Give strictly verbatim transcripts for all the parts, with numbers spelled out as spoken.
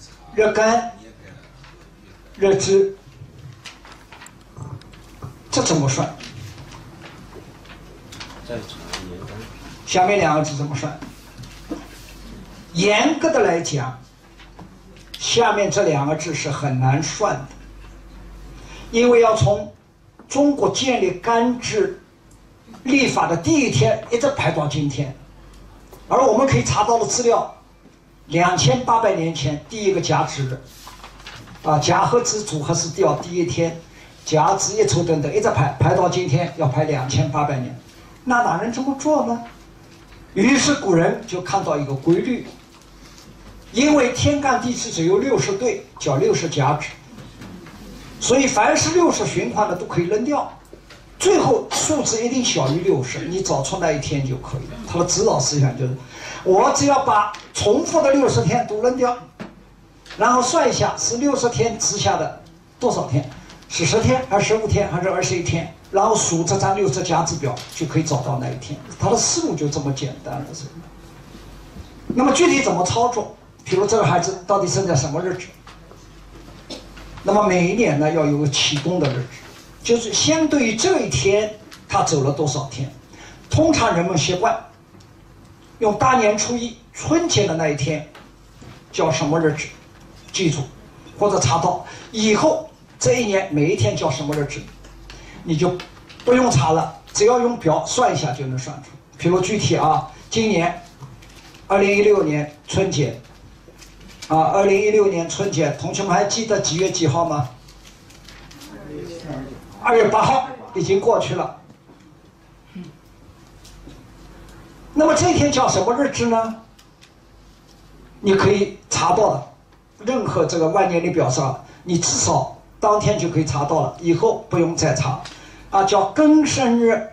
日干、日支，这怎么算？下面两个字怎么算？严格的来讲，下面这两个字是很难算的，因为要从中国建立干支历法的第一天一直排到今天，而我们可以查到的资料，两千八百年前第一个甲子日，啊，甲和子组合是掉第一天，甲子一抽等等，一直排排到今天，要排两千八百年，那哪能这么做呢？于是古人就看到一个规律，因为天干地支只有六十对，叫六十甲子，所以凡是六十循环的都可以扔掉，最后数字一定小于六十，你找出那一天就可以了。他的指导思想就是，我只要把重复的六十天都扔掉，然后算一下是六十天之下的多少天，是十天还是十五天还是二十一天，然后数这张六十甲子表就可以找到那一天。他的思路就这么简单了，是。那么具体怎么操作？比如这个孩子到底生在什么日子？那么每一年呢要有个启动的日子，就是相对于这一天他走了多少天。通常人们习惯用大年初一春节的那一天叫什么日子，记住，或者查到以后这一年每一天叫什么日子，你就不用查了，只要用表算一下就能算出。比如具体啊，今年二零一六年春节啊，二零一六年春节，同学们还记得几月几号吗？二月八号，已经过去了。那么这一天叫什么日子呢？你可以查到的，任何这个万年历表上，你至少当天就可以查到了，以后不用再查。啊，叫庚申日。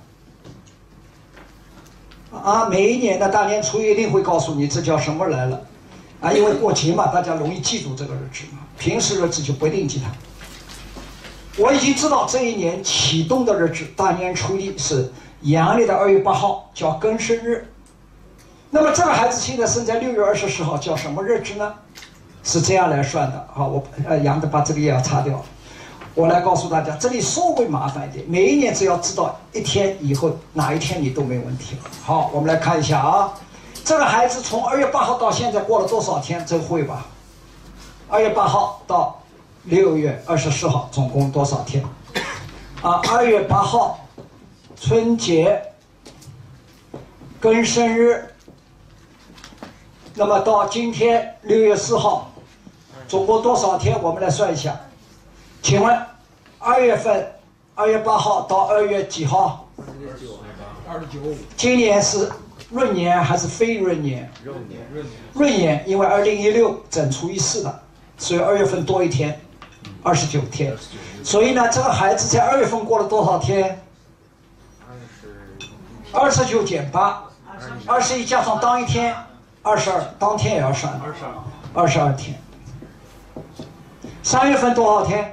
啊，每一年的大年初一一定会告诉你这叫什么来了。啊，因为过节嘛，大家容易记住这个日子嘛，平时日子就不一定记它。我已经知道这一年启动的日子，大年初一是阳历的二月八号，叫庚申日。那么这个孩子现在生在六月二十四号，叫什么日子呢？是这样来算的。好，我呃杨的把这个也要擦掉。我来告诉大家，这里稍微麻烦一点，每一年只要知道一天以后哪一天你都没问题了。好，我们来看一下啊。这个孩子从二月八号到现在过了多少天？这会吧？二月八号到六月二十四号，总共多少天？啊，二月八号，春节，庚申日。那么到今天六月四号，总共多少天？我们来算一下。请问，二月份，二月八号到二月几号？ 二十九。 今年是闰年还是非闰年？ 闰年，闰年。 闰年，因为二零一六整除以四的，所以二月份多一天，二十九天。所以呢，这个孩子在二月份过了多少天？二十九减八，二十一加上当一天，二十二，当天也要算， 二十二， 二十二天。三月份多少天？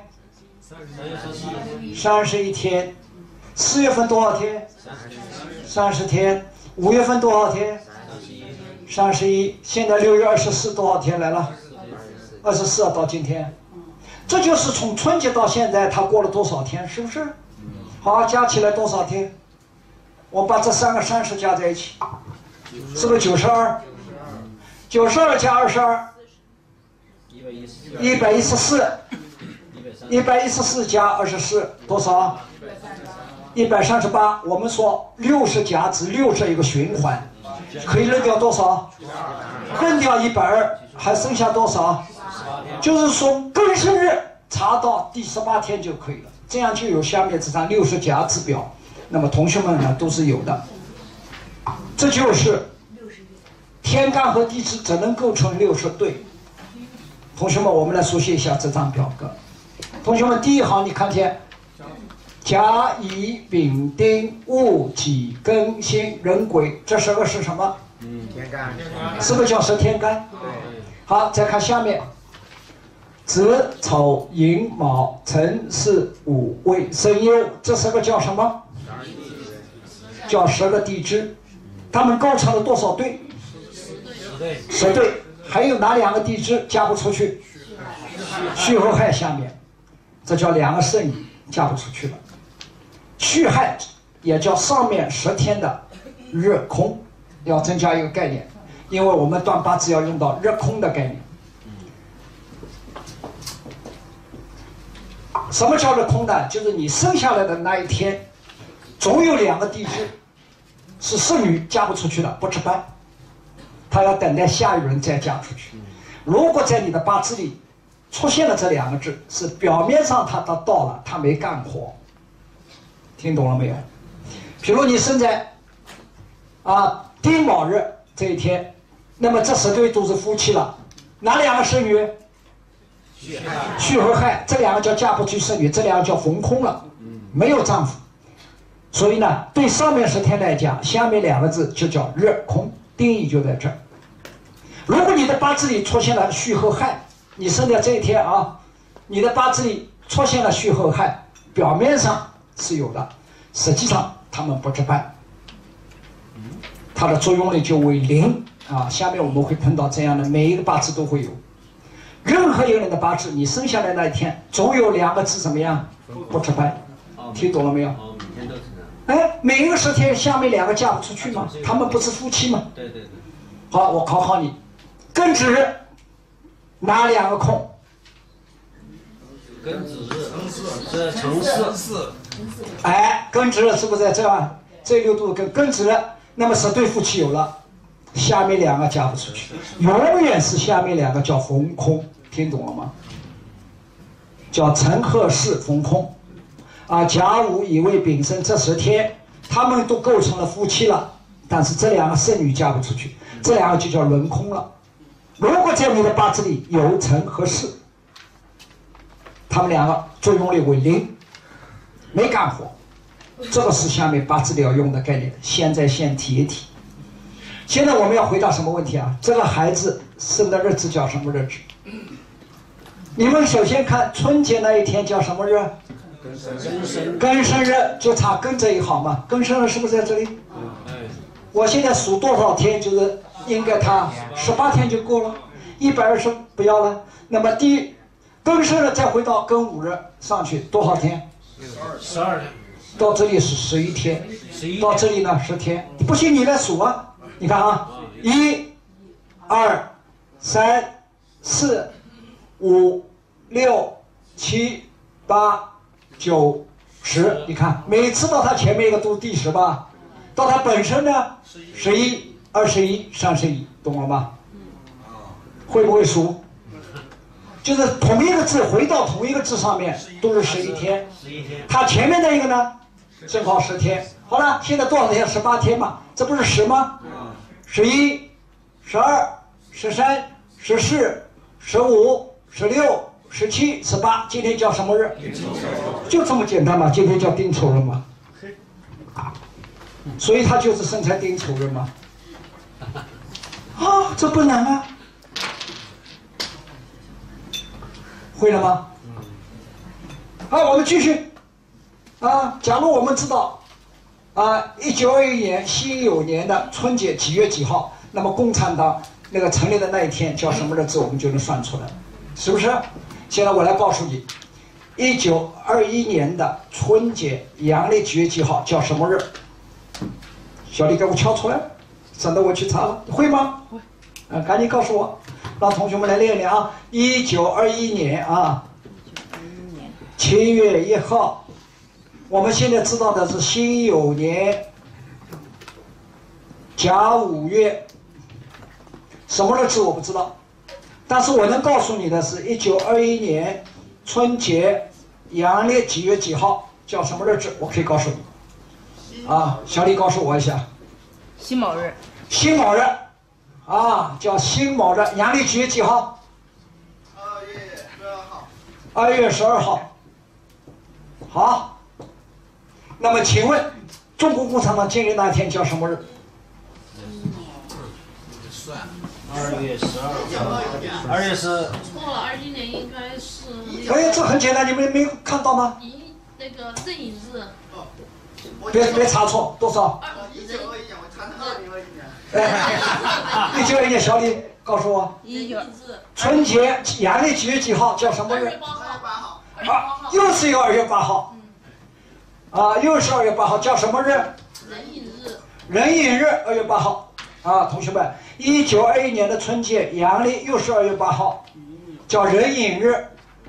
三十一天。四月份多少天？三十天。五月份多少天？三十一。现在六月二十四多少天来了？二十四到今天，这就是从春节到现在他过了多少天，是不是？好，加起来多少天？我把这三个三十加在一起，是不是九十二？九十二加二十二，一百一十四。一百一十四加二十四多少？一百三十八。我们说六十甲子六十一个循环，可以扔掉多少？扔掉一百二，还剩下多少？就是说庚申日查到第十八天就可以了，这样就有下面这张六十甲子表。那么同学们呢都是有的，这就是天干和地支只能构成六十对。同学们，我们来熟悉一下这张表格。同学们，第一行你看见甲乙丙丁戊己庚辛壬癸，这十个是什么？ 嗯，天干， 是不是叫十天干？ 对。 好，再看下面，子丑寅卯辰巳午未申酉，这十个叫什么？叫十个地支，它们构成了多少对？十对。十对。 还有哪两个地支嫁不出去？戌和亥下面，这叫两个剩女嫁不出去了。戌亥也叫上面十天的日空，要增加一个概念，因为我们断八字要用到日空的概念。什么叫日空呢？就是你生下来的那一天，总有两个地支是剩女嫁不出去的，不值班，她要等待下一轮再嫁出去。如果在你的八字里出现了这两个字，是表面上她都到了，她没干活。听懂了没有？比如你生在啊丁卯日这一天，那么这十对都是夫妻了，哪两个剩女？戌和亥，这两个叫嫁不出剩女，这两个叫逢空了，没有丈夫。所以呢，对上面十天来讲，下面两个字就叫日空，定义就在这儿。如果你的八字里出现了戌和亥，你生在这一天啊，你的八字里出现了戌和亥，表面上是有的，实际上他们不值班，它的作用力就为零啊。下面我们会碰到这样的，每一个八字都会有。任何一个人的八字，你生下来那一天，总有两个字怎么样？不值班，听懂了没有？ 哦，每天都是这样。哎，每一个十天下面两个嫁不出去吗？他们不是夫妻吗？ 对对对。 好，我考考你，庚子日哪两个空？ 庚子日是辰巳。 哎，庚子日是不是在这儿？这六度跟庚子日，那么十对夫妻有了，下面两个嫁不出去，永远是下面两个叫逢空，听懂了吗？叫辰巳巳逢空，啊，甲午乙未丙申这十天，他们都构成了夫妻了，但是这两个剩女嫁不出去，这两个就叫轮空了。如果在你的八字里有辰和巳，他们两个作用力为零，没干活，这个是下面八字里要用的概念。现在先提一提。现在我们要回答什么问题啊？这个孩子生的日子叫什么日子？你们首先看春节那一天叫什么日？庚申日，就差庚这一行嘛。庚申日是不是在这里？我现在数多少天，就是应该他十八天就够了，一百二十不要了。那么第一庚申日再回到庚午日上去多少天？ 十二天。 到这里是十一天，到这里呢十天。不信你来数啊！你看啊，一、二、三、四、五、六、七、八、九、十。你看，每次到它前面一个都第十吧，到它本身呢，十一、二十一、三十一，懂了吗？会不会数？就是同一个字回到同一个字上面都是十一天，它前面那一个呢，正好十天。好了，现在多少天？十八天嘛，这不是十吗？十一、十二、十三、十四、十五、十六、十七、十八，今天叫什么日？就这么简单嘛，今天叫丁丑日嘛。所以他就是生在丁丑日嘛。啊，这不难啊。会了吗？好，我们继续。啊，假如我们知道，啊，一九二一年辛酉年的春节几月几号，那么共产党那个成立的那一天叫什么日子，我们就能算出来，是不是？现在我来告诉你，一九二一年的春节阳历几月几号叫什么日？小李给我敲出来，省得我去查了，会吗？会。啊，赶紧告诉我，让同学们来练练啊！一九二一年啊，七月一号。我们现在知道的是辛酉年甲午月，什么日子我不知道，但是我能告诉你的是，一九二一年春节阳历几月几号叫什么日子，我可以告诉你。啊，小李告诉我一下。 辛卯日。 辛卯日，啊，叫辛卯日，阳历几月几号？ 二月十二号。 二月十二号。好。那么请问，中国共产党建立那天叫什么日？ 二月十二。二月是。 错了，二一年应该是。 哎，这很简单，你们没看到吗？ 一那个正寅日。 别别查错，多少？ 一九二一年，我查成二零二一年。 哎，一九二一年，小李告诉我， 一九日， 春节阳历几月几号？叫什么日？ 二月八号，二月八啊， 号， 又是一个二月八号。啊，又是二月八号，叫什么日？ 壬寅日。 壬寅日，二月八号。啊，同学们，一九二一年的春节阳历又是二月八号，叫壬寅日。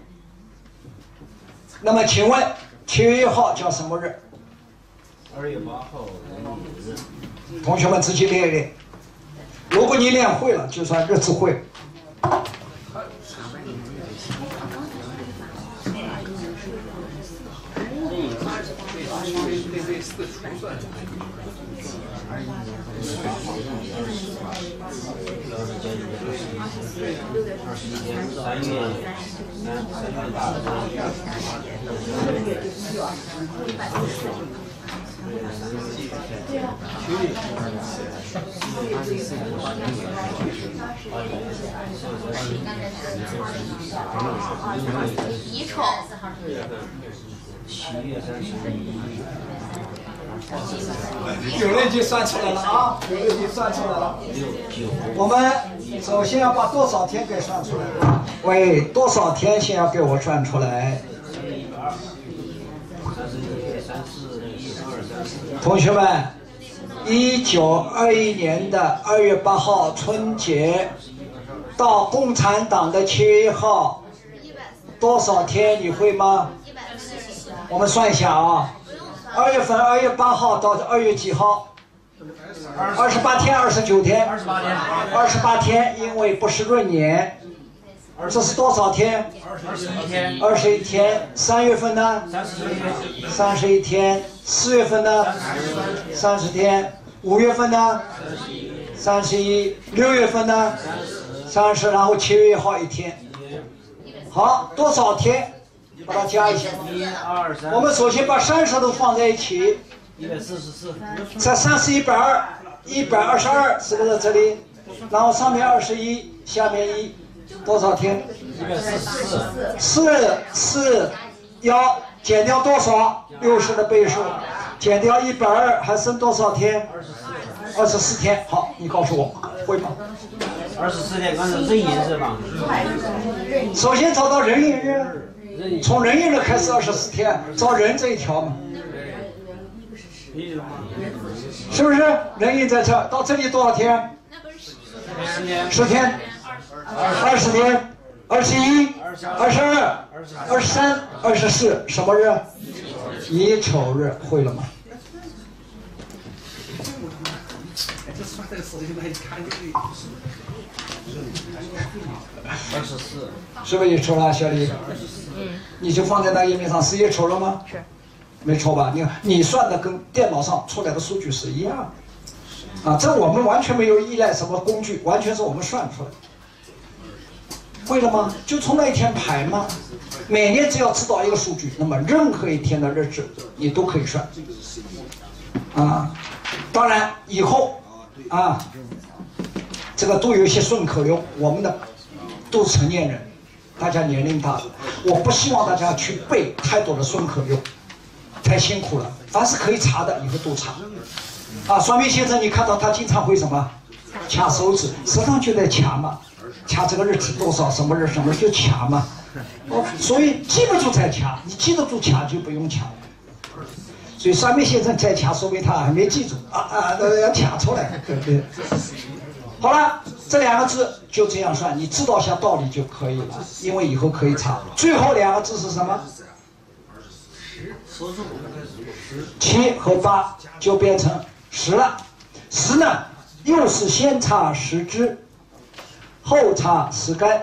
那么，请问七月一号叫什么日？ 二月八号壬寅日。 同学们自己练一练。如果你练会了，就算日子会。 三月三三月大乙丑。 七月三十一。 有人已经算出来了啊！有人已经算出来了。我们首先要把多少天给算出来啊？喂，多少天先要给我算出来？同学们，一九二一年的二月八号春节到共产党的七月一号，多少天你会吗？我们算一下啊。二月份二月八号到二月几号？二十八天，二十九天， 二十八天， 二十八天，因为不是闰年。这是多少天？ 二十一天， 二十一天。三月份呢？ 三十一天， 三十一天。四月份呢？三十天。五月份呢？三十一。六月份呢？三十。然后七月一号一天。好，多少天？把它加一下。 一二三。 我们首先把三十都放在一起。 一百四十四。 这三十一百二，一百二十二是不是这里？然后上面二十一，下面一，多少天？ 一百四十四。 四四幺减掉多少？六十的倍数，减掉一百二，还剩多少天？二十四天。好，你告诉我，会吗？ 二十四天，刚才壬寅是吧？ 首先找到壬寅日。从壬寅日开始二十四天，找壬这一条嘛，是不是？壬寅在这，到这里多少天？十天，二十天，二十一，二十二，二十三，二十四，什么日？乙丑日，会了吗？ 二十四。 是不是也错了，小李？嗯。你就放在那页面上，是也错了吗？是。没错吧？你看，你算的跟电脑上出来的数据是一样的。啊，这我们完全没有依赖什么工具，完全是我们算出来的。会了吗？就从那一天排吗？每年只要知道一个数据，那么任何一天的日子你都可以算。啊，当然以后啊，这个都有一些顺口溜，我们的都是成年人，大家年龄大了，我不希望大家去背太多的顺口溜，太辛苦了。凡是可以查的，以后都查。啊，双面先生，你看到他经常会什么？掐手指，实际上就在掐嘛，掐这个日子多少，什么日什么日就掐嘛。哦，所以记不住再掐，你记得住掐就不用掐了。所以双面先生在掐，说明他还没记住啊啊，要掐出来，对不对？好了，这两个字就这样算，你知道下道理就可以了，因为以后可以查。最后两个字是什么？七和八就变成十了。十呢，又是先插十枝，后插十根。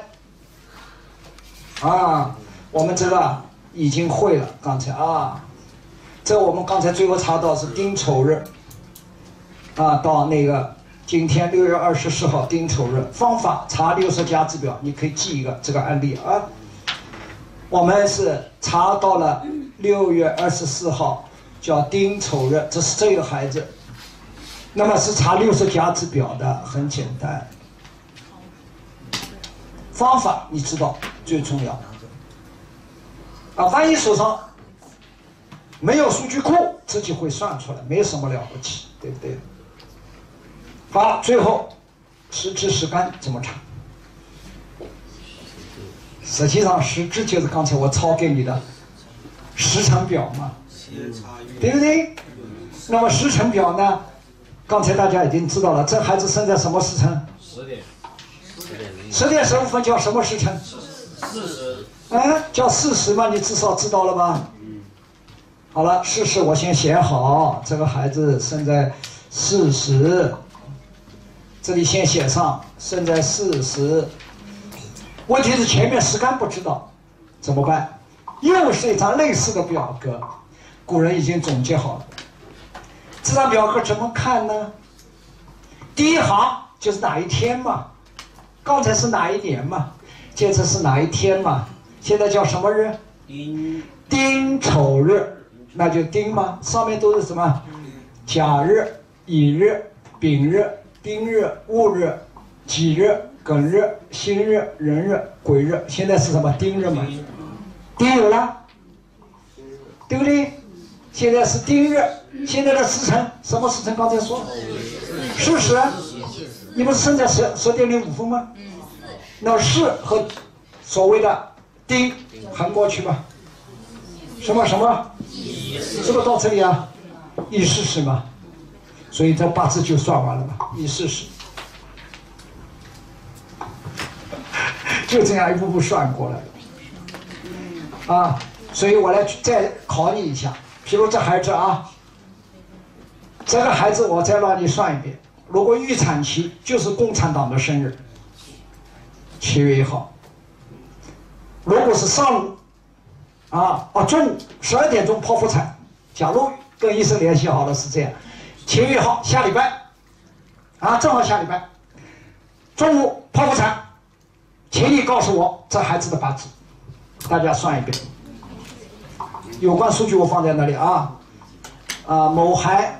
啊，我们这个已经会了，刚才啊，这我们刚才最后查到是丁丑日，啊，到那个。今天六月二十四号丁丑日，方法查六十甲子表，你可以记一个这个案例啊。我们是查到了六月二十四号叫丁丑日，这是这个孩子。那么是查六十甲子表的，很简单。方法你知道最重要啊。万一手上没有数据库，自己会算出来，没什么了不起，对不对？好，最后时支时干这么长。实际上，时支就是刚才我抄给你的时程表嘛，对不对？那么时程表呢？刚才大家已经知道了，这孩子生在什么时辰？ 十点， 十点十五分叫什么时辰？ 四十。 哎，叫巳时嘛，你至少知道了吧？好了，巳时我先写好，这个孩子生在巳时，这里先写上，生在巳时。问题是前面时干不知道，怎么办？又是一张类似的表格，古人已经总结好了。这张表格怎么看呢？第一行就是哪一天嘛，刚才是哪一年嘛，接着是哪一天嘛，现在叫什么日？ 丁丁丑日，那就丁嘛，上面都是什么？甲日、乙日、丙日、丁日、戊日、己日、庚日、辛日、壬日、癸日，现在是什么？丁日嘛？丁有了，对不对？现在是丁日，现在的时辰什么时辰？刚才说巳时，你不是生在十十点零五分吗？那巳和所谓的丁横过去吧，什么什么？是不是到这里啊？乙巳时嘛，所以这八字就算完了嘛，乙巳时。就这样一步步算过来，啊，所以我来再考你一下，譬如这孩子啊，这个孩子我再让你算一遍，如果预产期就是共产党的生日，七月一号，如果是上午，啊哦中午十二点钟剖腹产，假如跟医生联系好了是这样，七月一号下礼拜，啊正好下礼拜，中午剖腹产。请你告诉我这孩子的八字，大家算一遍。有关数据我放在那里啊。啊，某孩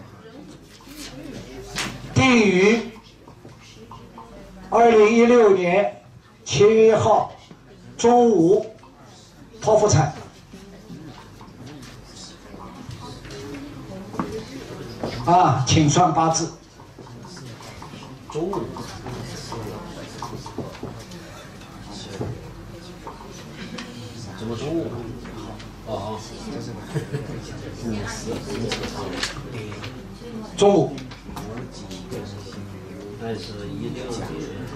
定于二零一六年七月一号中午剖腹产。啊，请算八字。 中午。怎么中午？哦， 中午。 那是一六年。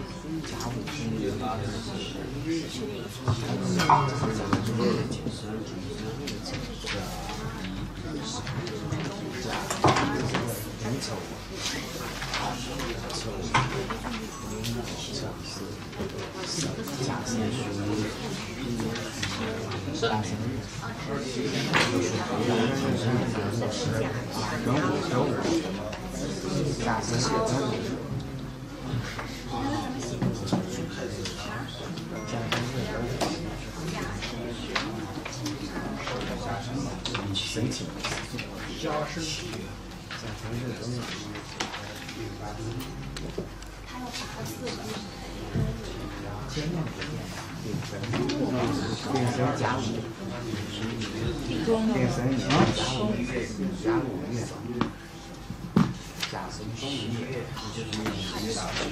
是啊。申请。 变身加五，变身加五加五月，加深中月，就是月到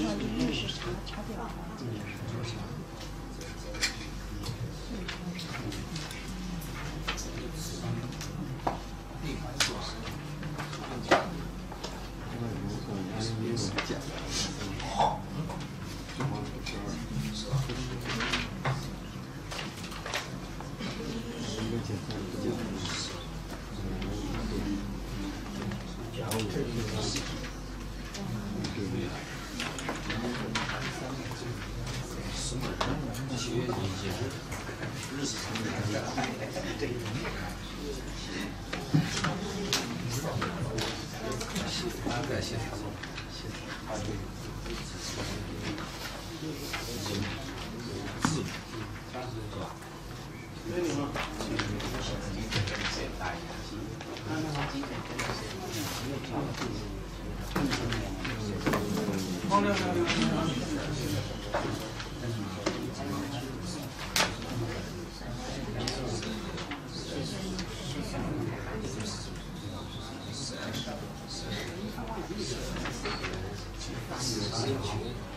申请。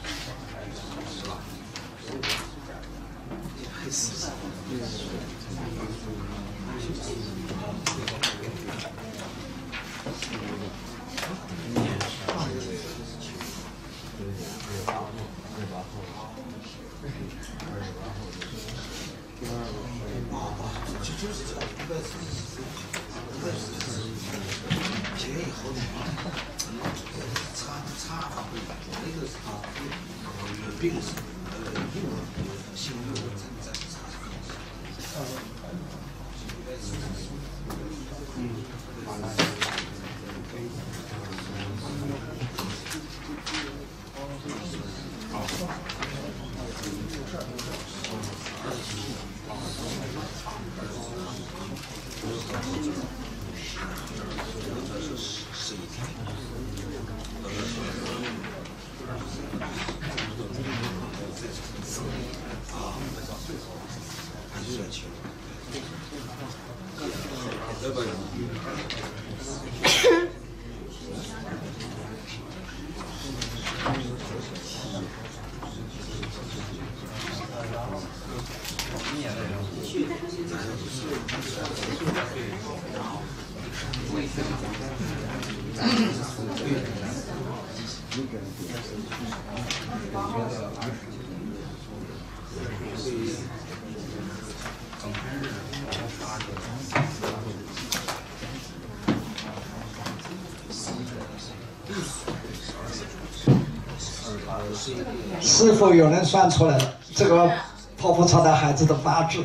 是否有人算出来了这个泡泡超的孩子的八字？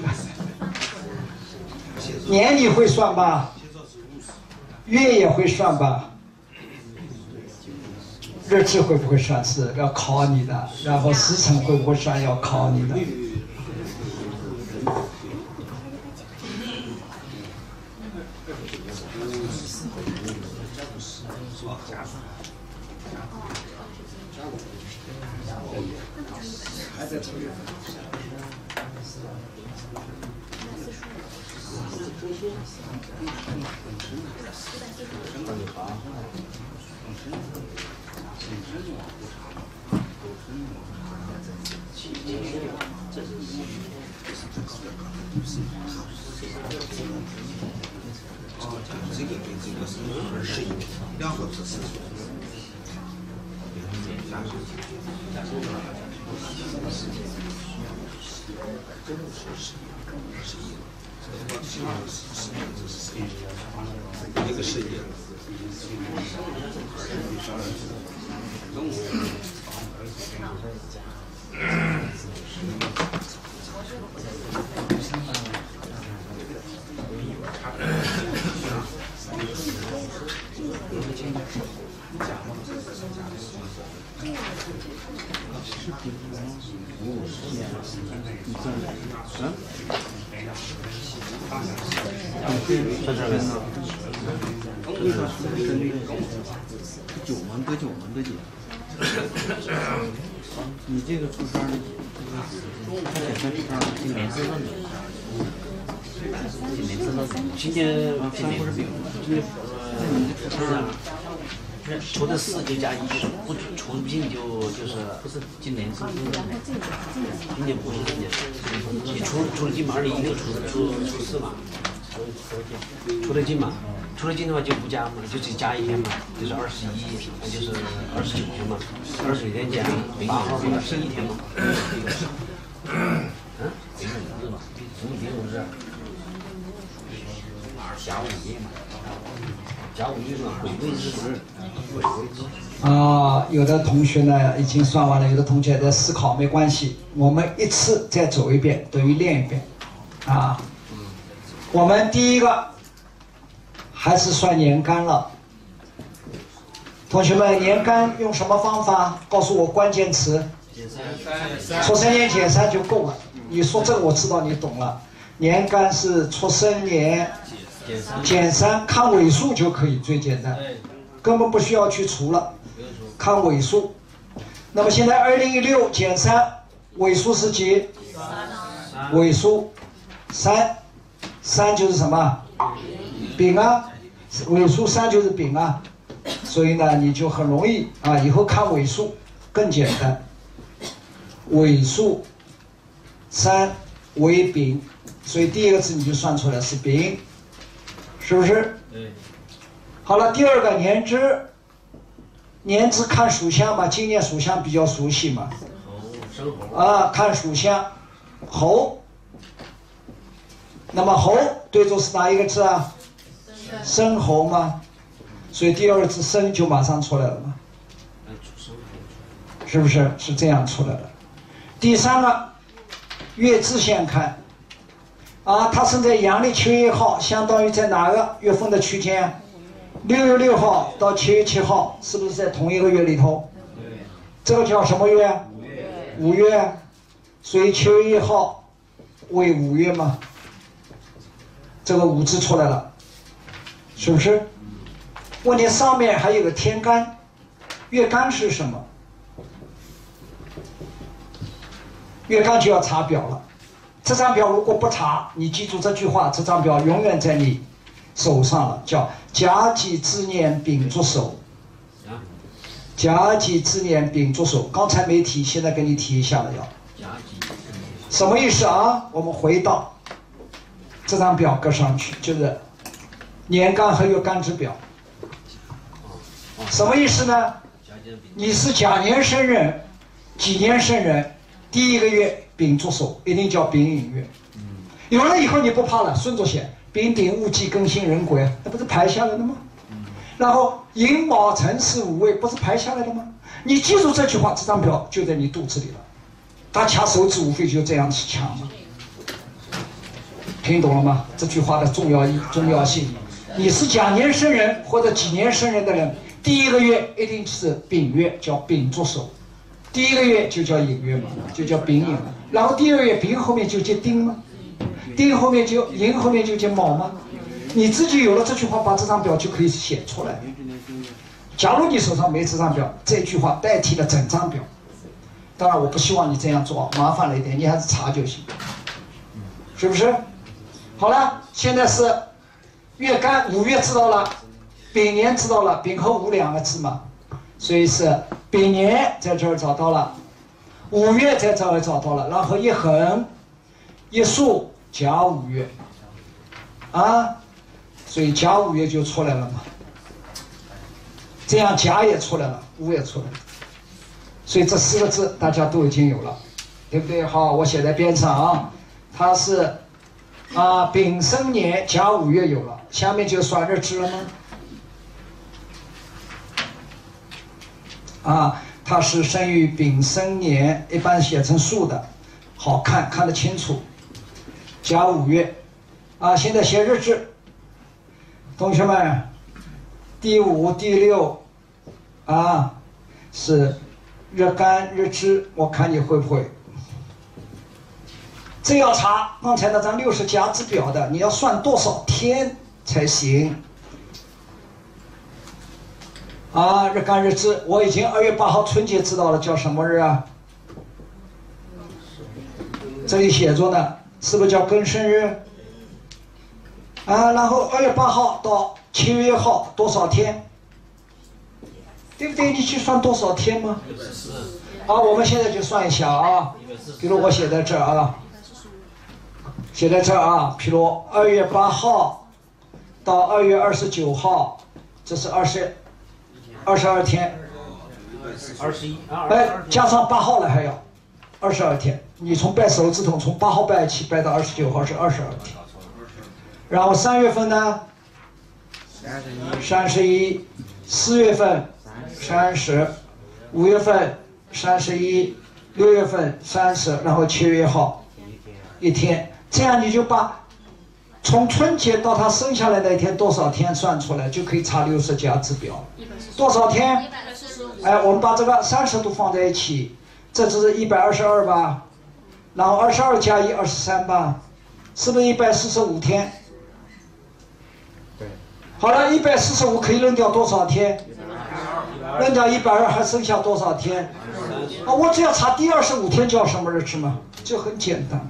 年你会算吧？月也会算吧？日志会不会算？是要考你的。然后时辰会不会算？要考你的。还在抽烟。 这个跟这个是二十一两个字是。一个是一。 在这边呢。九门得九门得几？你这个出圈的，他得分出圈，今年知道你。今年知道你。今年今年不是饼，今年出圈啊。除的四就加一，不除不进就就是不是今年是今年不是今年，你除除了进嘛，二零一六除除除四嘛，除了进嘛，除了进的话就不加嘛，就只加一天嘛，就是二十一，那就是二十九天嘛，二十九天加零八号嘛，是一天嘛。嗯，零五日嘛，五零五日，甲午夜嘛。甲午日嘛，癸未日嘛。 啊，有的同学呢已经算完了，有的同学还在思考，没关系，我们一次再走一遍，等于练一遍。啊，我们第一个还是算年干了。同学们，年干用什么方法？告诉我关键词。出生年减三就够了。你说这个我知道你懂了。年干是出生年减三，看尾数就可以，最简单，根本不需要去除了，看尾数。那么现在二零一六减三，尾数是几？尾数三，三就是什么？丙啊，尾数三就是丙啊，所以呢你就很容易啊，以后看尾数更简单。尾数三为丙，所以第一个字你就算出来是丙，是不是？ 对。 好了，第二个年支，年支看属相嘛，今年属相比较熟悉嘛。 猴，生猴。 啊，看属相，猴。那么猴对住是哪一个字啊？申猴嘛，所以第二个字申就马上出来了嘛。是不是？是这样出来的。第三个，月支先看，啊，它生在阳历七月一号，相当于在哪个月份的区间？六月六号到七月七号，是不是在同一个月里头？这个叫什么月？五月。五月，所以七月一号为五月嘛。这个五字出来了，是不是？问题上面还有个天干，月干是什么？月干就要查表了。这张表如果不查，你记住这句话，这张表永远在你手上了，叫甲己之年丙着手。甲己之年丙着手，刚才没提，现在给你提一下了要。什么意思啊？我们回到这张表搁上去，就是年干和月干之表。什么意思呢？你是甲年生人，己年生人，第一个月丙着手，一定叫丙寅月。有了以后你不怕了，顺着写，丙丁戊己庚辛壬癸，那不是排下来的吗？然后寅卯辰巳午未，不是排下来的吗？你记住这句话，这张表就在你肚子里了。他掐手指无非就这样去掐嘛。听懂了吗？这句话的重要意重要性。你是甲年生人或者己年生人的人，第一个月一定是丙月，叫丙着手；第一个月就叫寅月嘛，就叫丙寅。然后第二个月丙后面就接丁吗？丁后面就寅后面就接卯吗？你自己有了这句话，把这张表就可以写出来。假如你手上没这张表，这句话代替了整张表。当然，我不希望你这样做，麻烦了一点，你还是查就行，是不是？好了，现在是月干，五月知道了，丙年知道了，丙和午两个字嘛，所以是丙年在这儿找到了，五月在这儿找到了，然后一横一竖甲午月，啊，所以甲午月就出来了嘛。这样甲也出来了，午也出来了，所以这四个字大家都已经有了，对不对？好，我写在边上啊，它是。啊，丙申年甲午月有了，下面就算日支了吗？啊，它是生于丙申年，一般写成竖的，好看，看得清楚。甲午月，啊，现在写日支，同学们，第五、第六，啊，是日干日支，我看你会不会？这要查刚才那张六十甲之表的，你要算多少天才行啊？日干日支，我已经二月八号春节知道了，叫什么日啊？这里写着呢，是不是叫庚申日？啊，然后二月八号到七月一号多少天？对不对？你去算多少天吗？好，我们现在就算一下啊。比如我写在这儿啊。写在这儿啊，譬如二月八号到二月二十九号，这是二十二十二天， 二十一， 哎，加上八号了还要二十二天。你从拜手指头从八号拜起拜到二十九号是二十二天，然后三月份呢，三十一，四月份三十，五月份三十一，六月份三十，然后七月一号一天。这样你就把从春节到他生下来那一天多少天算出来，就可以查六十甲之表。多少天？哎，我们把这个三十度放在一起，这只是一百二十二吧，然后二十二加一二十三吧，是不是一百四十五天？对。好了，一百四十五可以扔掉多少天？扔掉一百二还剩下多少天？啊，我只要查第二十五天叫什么日子嘛，就很简单。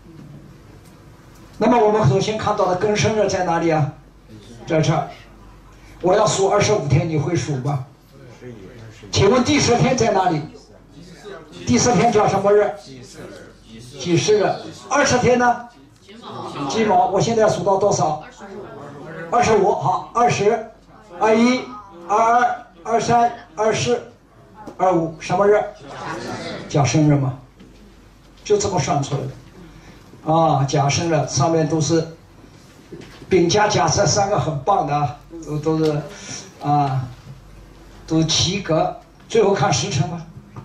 那么我们首先看到的庚申日在哪里啊？在这儿。我要数二十五天，你会数吗？请问第十天在哪里？第十天叫什么日？ 几十日，二十天呢？几毛？我现在要数到多少？二十五，好，二十、二一、二二、二三、二四、二五，什么日？甲申日嘛，就这么算出来的。啊，甲申日上面都是丙甲甲这三个很棒的啊，都都是啊，都齐格。最后看时辰吧，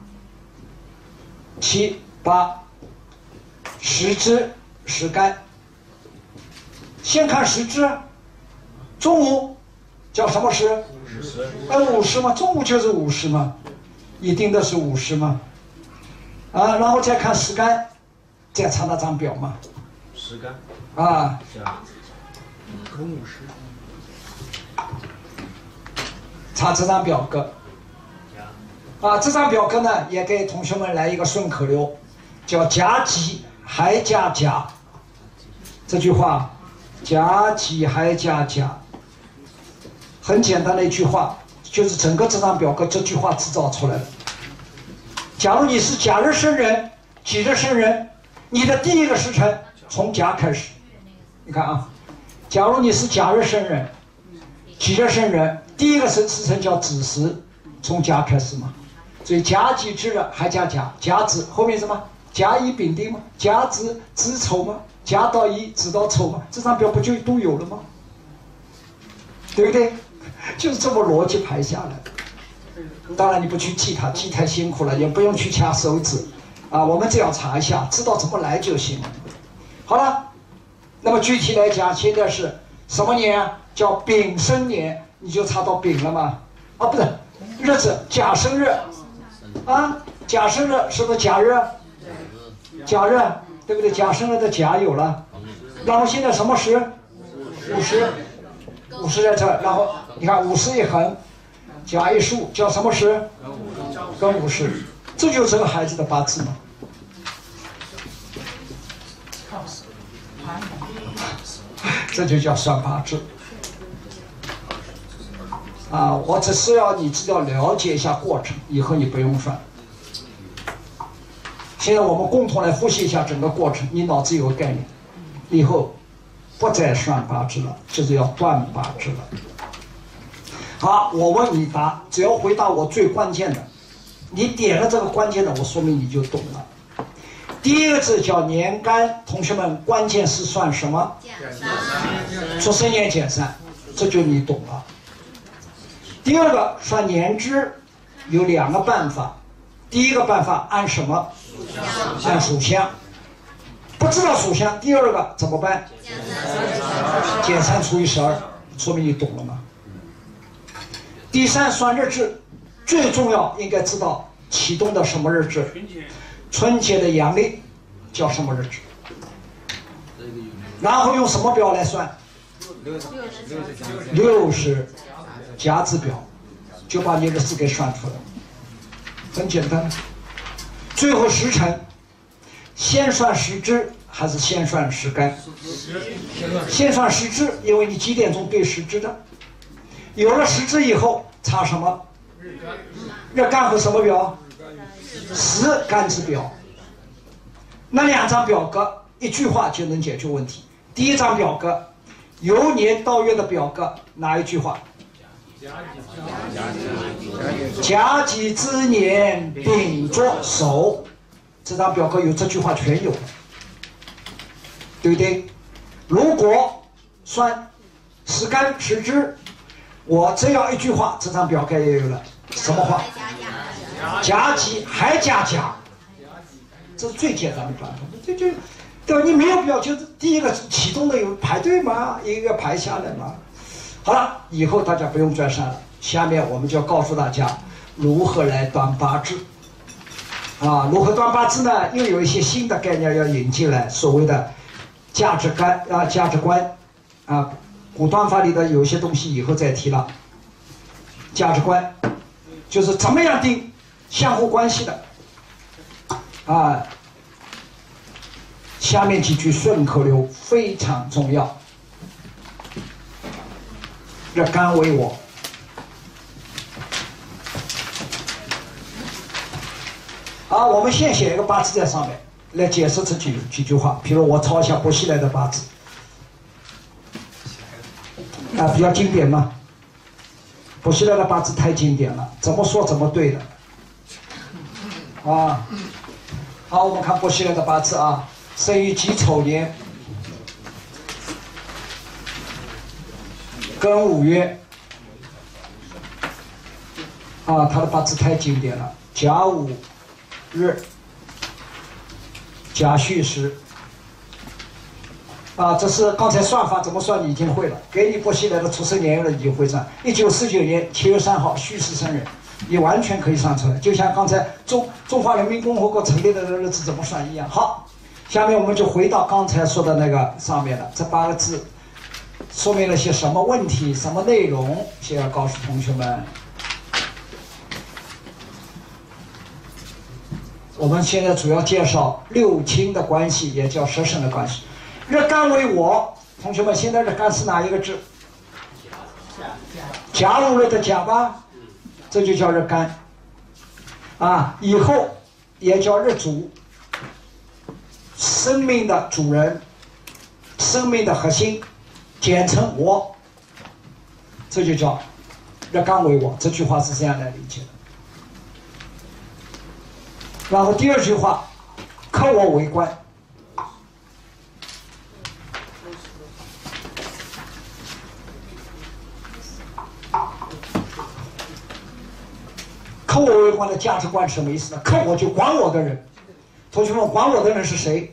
七八，时支时干。先看时支，中午叫什么时？哎，午时嘛，中午就是午时嘛，一定的是午时嘛。啊，然后再看时干，再查那张表嘛。 时干。 啊。 中午时。 查这张表格。啊，这张表格呢，也给同学们来一个顺口溜，叫甲己还加甲。这句话，甲己还加甲，很简单的一句话，就是整个这张表格这句话制造出来的。假如你是甲日生人、己日生人，你的第一个时辰从甲开始。你看啊，假如你是甲日生人、己日生人，第一个时时辰叫子时，从甲开始嘛。所以甲己支日还加甲，甲子后面什么？甲乙丙丁嘛，甲子子丑嘛，甲到乙子到丑嘛，这张表不就都有了吗？对不对？就是这么逻辑排下来。当然你不去记它，记太辛苦了，也不用去掐手指啊。我们只要查一下，知道怎么来就行了。好了，那么具体来讲，现在是什么年啊？叫丙申年，你就查到丙了吗？啊，不是，日子甲申日。啊，甲申日是不是甲日？甲日，对不对？甲申日的甲有了，然后现在什么时？午时，午时在这儿，然后你看午时一横，甲一竖，叫什么时？庚午时，这就是这个孩子的八字嘛。这就叫算八字。啊，我只是要你知道了解一下过程，以后你不用算。现在我们共同来复习一下整个过程，你脑子有个概念，以后不再算八字了，就是要断八字了。好，我问你答，只要回答我最关键的，你点了这个关键的，我说明你就懂了。第一个字叫年干，同学们，关键是算什么？出生年减三，这就你懂了。第二个算年支，有两个办法。第一个办法按什么？按属相。不知道属相，第二个怎么办？减三除以十二，说明你懂了吗？第三算日支，最重要应该知道启动的什么日支？春节的阳历叫什么日支？然后用什么表来算？六十甲子表，就把你的字给算出来，很简单。最后时辰，先算时支还是先算时干？先算时支，因为你几点钟对时支的。有了时支以后，查什么？日干和什么表？时干之表。那两张表格，一句话就能解决问题。第一张表格，由年到月的表格，哪一句话？甲己之年丙作首，这张表格有这句话全有了，对不对？如果算时干时支，我只要一句话，这张表格也有了。什么话？甲己还加甲，这是最简单的办法。这就对吧？你没有表，就是第一个启动的有排队嘛，一个排下来嘛。好了，以后大家不用再算了。下面我们就要告诉大家如何来断八字。啊，如何断八字呢？又有一些新的概念要引进来，所谓的价值观啊，价值观啊，古断法里的有些东西以后再提了。价值观就是怎么样定相互关系的啊。下面几句顺口溜非常重要。日干为我，好，我们先写一个八字在上面， 来解释这几几句话。比如我抄一下薄熙来的八字，啊，比较经典嘛。薄熙来的八字太经典了，怎么说怎么对的。啊，好，我们看薄熙来的八字啊，生于己丑年，庚午月。啊，他的八字太经典了，甲午日，甲戌时。啊，这是刚才算法怎么算你已经会了，给你薄熙来的出生年月了已经会算。一九四九年七月三号戌时生人，你完全可以算出来，就像刚才中中华人民共和国成立的日子怎么算一样。好，下面我们就回到刚才说的那个上面的这八个字，说明了些什么问题、什么内容？先要告诉同学们。我们现在主要介绍六亲的关系，也叫十神的关系。日干为我，同学们，现在日干是哪一个字？甲午日的甲吧，这就叫日干。啊，以后也叫日主，生命的主人，生命的核心，简称我，这就叫日干为我。这句话是这样来理解的。然后第二句话，克我为官。克我为官的价值观是什么意思呢？克我就管我的人。同学们，管我的人是谁？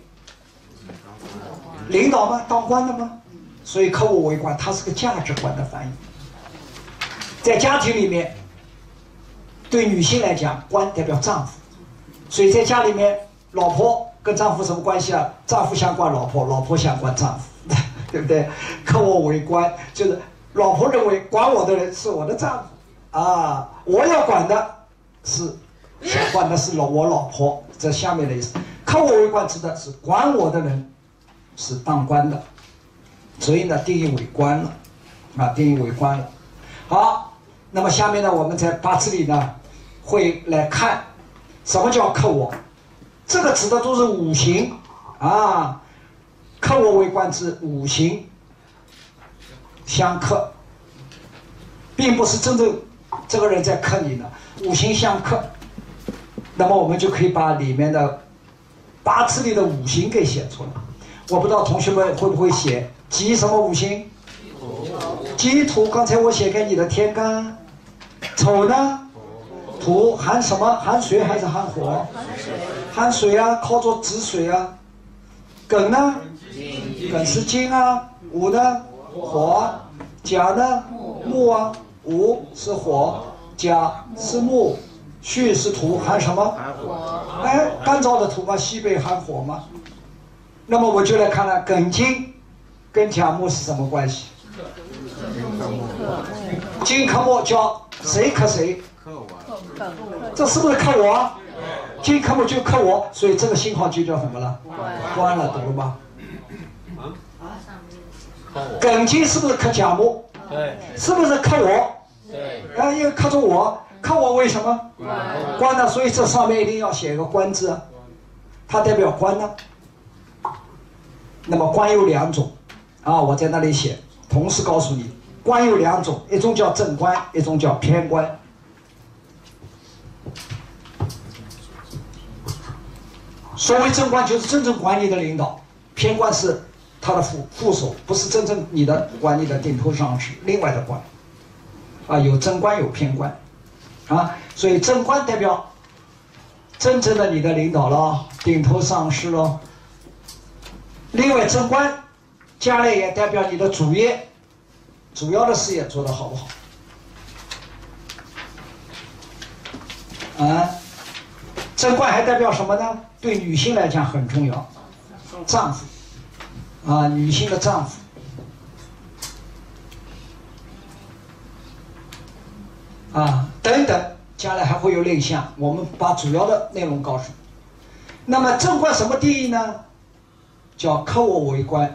领导吗？当官的吗？所以克我为官，它是个价值观的翻译。在家庭里面，对女性来讲，官代表丈夫。所以在家里面，老婆跟丈夫什么关系啊？丈夫想管老婆，老婆想管丈夫，对不对？克我为官，就是老婆认为管我的人是我的丈夫啊，我要管的是想管的是老我老婆，这下面的意思。克我为官指的是管我的人是当官的，所以呢定义为官了，啊，定义为官了。好，那么下面呢，我们在八字里呢会来看。什么叫克我？这个指的都是五行啊，克我为官之五行相克，并不是真正这个人在克你呢，五行相克。那么我们就可以把里面的八字里的五行给写出来。我不知道同学们会不会写己什么五行？己土，刚才我写给你的天干。丑呢？土含什么？含水还是含火？含水啊，靠着止水啊。艮呢？艮是金啊。午呢？火。甲呢？木啊。午是火，甲是木，戌是土，含什么？含火。哎，干燥的土嘛，西北含火嘛。那么我就来看了艮金跟甲木是什么关系？金克木叫谁克谁？这是不是克我？金克木就克我，所以这个信号就叫什么了？官了，懂了吧？艮金是不是克甲木？对。是不是克我？对。啊，因为克着我，克我为什么？官呢？所以这上面一定要写一个官字，它代表官呢。那么官有两种，啊，我在那里写，同时告诉你，官有两种，一种叫正官，一种叫偏官。所谓正官就是真正管理的领导，偏官是他的副副手，不是真正你的管理的顶头上司，另外的官。啊，有正官有偏官，啊，所以正官代表真正的你的领导了，顶头上司了。另外正官将来也代表你的主业，主要的事业做得好不好？啊，正官还代表什么呢？对女性来讲很重要，丈夫，啊，女性的丈夫，啊，等等，将来还会有另项，我们把主要的内容告诉你。那么正官什么定义呢？叫克我为官，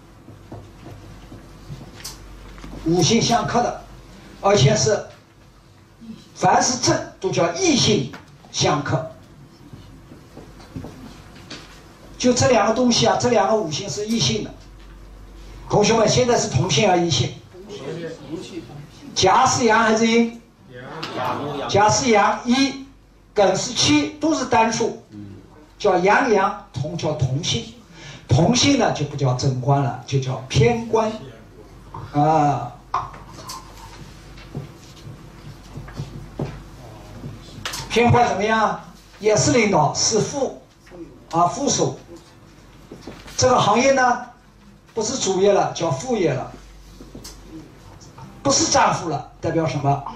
五行相克的，而且是凡是正都叫异性相克。 就这两个东西啊，这两个五行是异性的。同学们，现在是同性还是异性？甲是阳还是阴？甲是阳，一，艮是七，都是单数，叫阳阳，同叫同性。同性呢就不叫正官了，就叫偏官啊。偏官怎么样？也是领导，是副啊副手。这个行业呢，不是主业了，叫副业了。不是丈夫了，代表什么？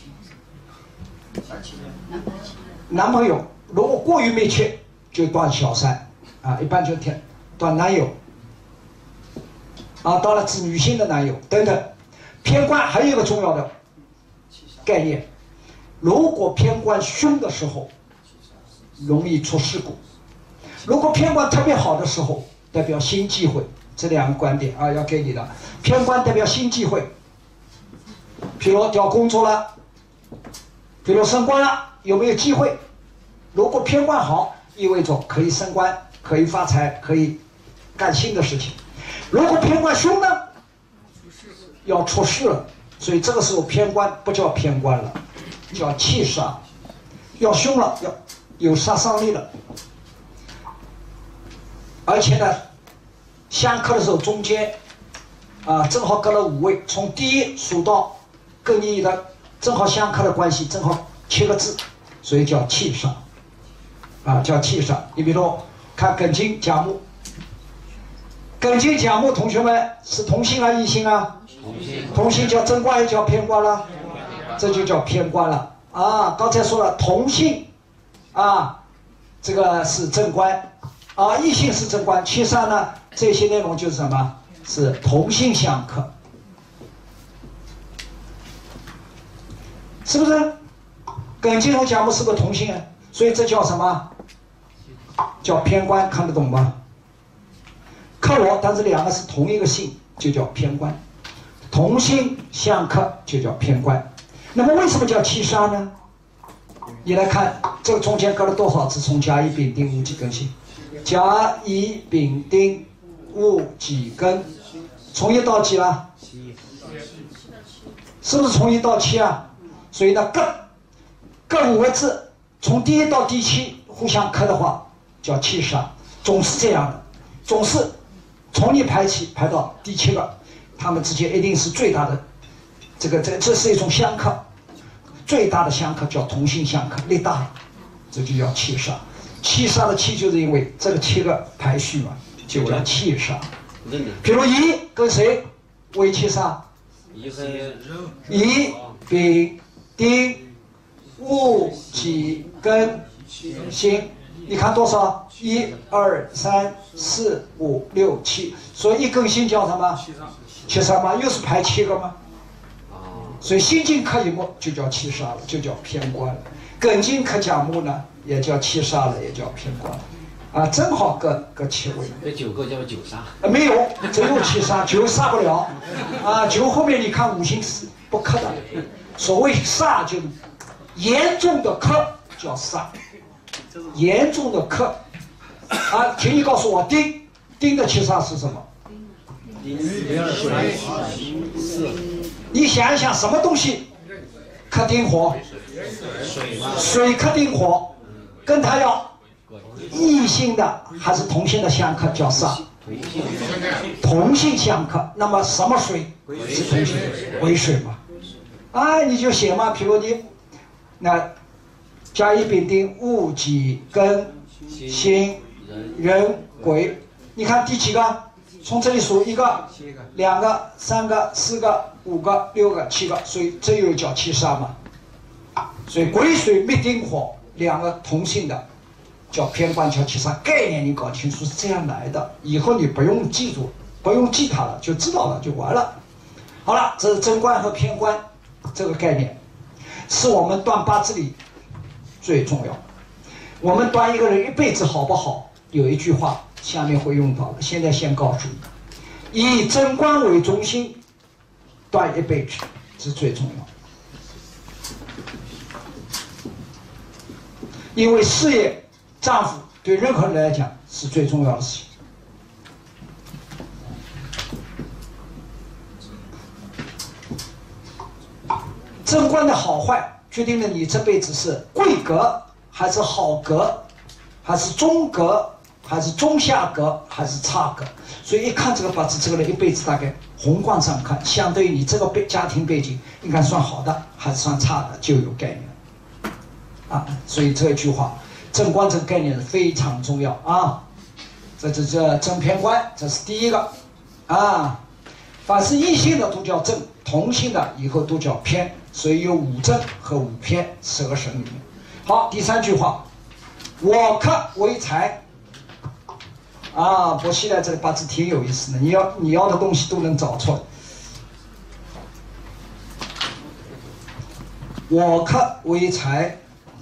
男朋友。如果过于密切，就断小三啊，一般就天断男友啊，到了指女性的男友等等。偏官还有一个重要的概念，如果偏官凶的时候，容易出事故；如果偏官特别好的时候，代表新机会。这两个观点啊，要给你的。偏官代表新机会，比如调工作了，比如升官了，有没有机会？如果偏官好，意味着可以升官，可以发财，可以干新的事情。如果偏官凶呢，要出事了。所以这个时候偏官不叫偏官了，叫气杀，要凶了，要有杀伤力了。而且呢，相克的时候中间啊，正好隔了五位，从第一数到跟你的正好相克的关系，正好七个字，所以叫气杀啊，叫气杀。你比如看艮金甲木，艮金甲木，同学们是同性啊异性啊？同性。同性叫正官也叫偏官了，这就叫偏官了啊。刚才说了同性啊，这个是正官啊，异性是正官。其上呢，这些内容就是什么？是同性相克，是不是？艮金和甲木是个同性啊，所以这叫什么？叫偏官，看得懂吗？克我，但是两个是同一个姓，就叫偏官。同性相克就叫偏官。那么为什么叫七杀呢？你来看这个中间隔了多少字？从甲乙丙丁戊己庚辛，甲乙丙丁戊己庚，从一到几了？是不是从一到七啊？所以呢，各各五个字，从第一到第七互相克的话，叫七杀，总是这样的，总是从你排起排到第七个，他们之间一定是最大的，这个这这是一种相克，最大的相克叫同性相克，力大，这就叫七杀。七杀的七就是因为这个七个排序嘛，就叫七杀。比如乙跟谁为七杀？ 乙和乙丙丁戊己庚辛，你看多少？一二三四五六七，所以一根辛叫什么？七杀吗？又是排七个吗？所以辛金克乙木就叫七杀了，就叫偏官了。艮金克甲木呢，也叫七杀了，也叫偏官了。啊，正好各各七位。 这九个叫九杀？ 啊，没有，只有七杀，九杀不了。啊，九后面你看五行是不克的。所谓煞，就是严重的克叫煞，严重的克。啊，请你告诉我，丁丁的七杀是什么？你想一想，什么东西克丁火？水克丁火，跟它要异性的还是同性的相克叫煞？同性相克。那么什么水是同性？癸水嘛。啊，你就写嘛，比如你那甲乙丙丁戊己庚辛壬癸，你看第几个？从这里数一个、两个、三个、四个、五个、六个、七个，所以这又叫七杀嘛。所以癸水灭丁火，两个同性的叫偏官，叫七杀。概念你搞清楚是这样来的，以后你不用记住，不用记它了，就知道了，就完了。好了，这是正官和偏官这个概念，是我们断八字里最重要。我们断一个人一辈子好不好，有一句话下面会用到的，现在先告诉你，以正官为中心断一辈子是最重要的。因为事业丈夫对任何人来讲是最重要的事情。正官的好坏，决定了你这辈子是贵格还是好格，还是中格，还是中下格，还是差格。所以一看这个八字，这个人一辈子大概宏观上看，相对于你这个背家庭背景，应该算好的还是算差的，就有概念啊。所以这句话，正官这个概念非常重要啊。这这这正偏官，这是第一个啊。凡是异性的都叫正，同性的以后都叫偏，所以有五正和五偏，十个神里面。好，第三句话，我克为财。啊，伯希来这个八字挺有意思的，你要你要的东西都能找出来。我克为财，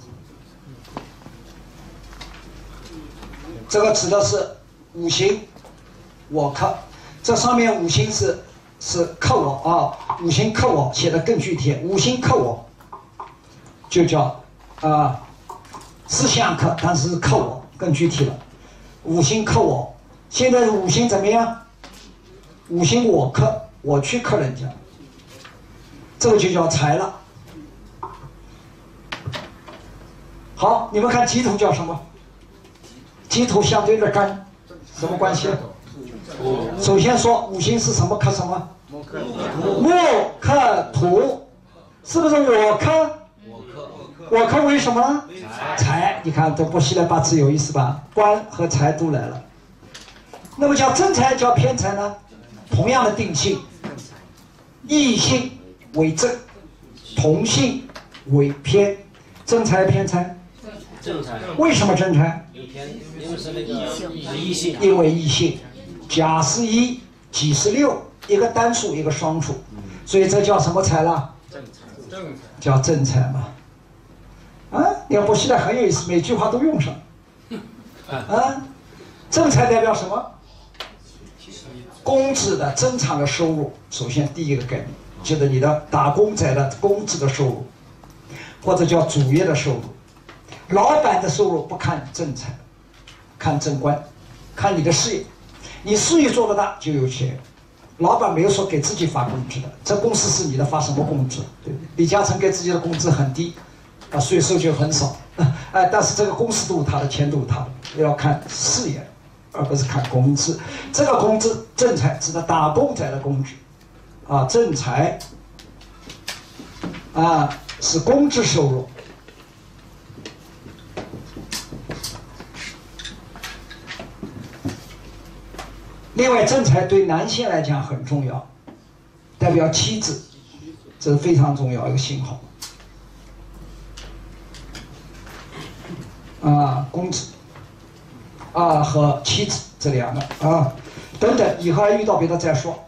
这个指的是五行，我克，这上面五行是是克我啊，五行克我写的更具体，五行克我就叫啊是相克，但是是克我更具体了。五行克我，现在五行怎么样？五行我克，我去克人家，这个就叫财了。好，你们看己土叫什么？己土相对的干，什么关系？首先说五行是什么克什么？木克土，是不是我克？我克为什么呢？财，你看这伯希来八字有意思吧？官和财都来了。那么叫正财叫偏财呢？同样的定性，异性为正，同性为偏。正财偏财？ 正财。 为什么正财？ 有偏，因为是那个异性。 因为异性，甲是一，己是六，一个单数一个双数，所以这叫什么财了？ 正财。正财。 叫正财嘛。啊，你看伯希来很有意思，每句话都用上。啊，正财代表什么？工资的正常的收入，首先第一个概念，就是你的打工仔的工资的收入，或者叫主业的收入。老板的收入不看正财，看正官，看你的事业。你事业做得大就有钱。老板没有说给自己发工资的，这公司是你的，发什么工资？对不对？李嘉诚给自己的工资很低。啊，税收就很少，哎，但是这个公司都有他的，钱都有他的，要看事业，而不是看工资。这个工资正财指的打工仔的工资，啊，正财，啊是工资收入。另外，正财对男性来讲很重要，代表妻子，这是非常重要一个信号。啊，公子啊和妻子这两个啊，等等，以后还遇到别的再说。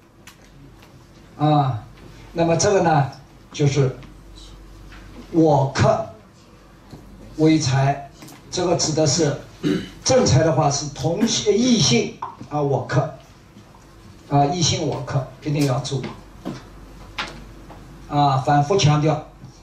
啊，那么这个呢，就是我克为财，这个指的是正财的话是同性异性啊，我克啊，异性我克一定要注意啊，反复强调。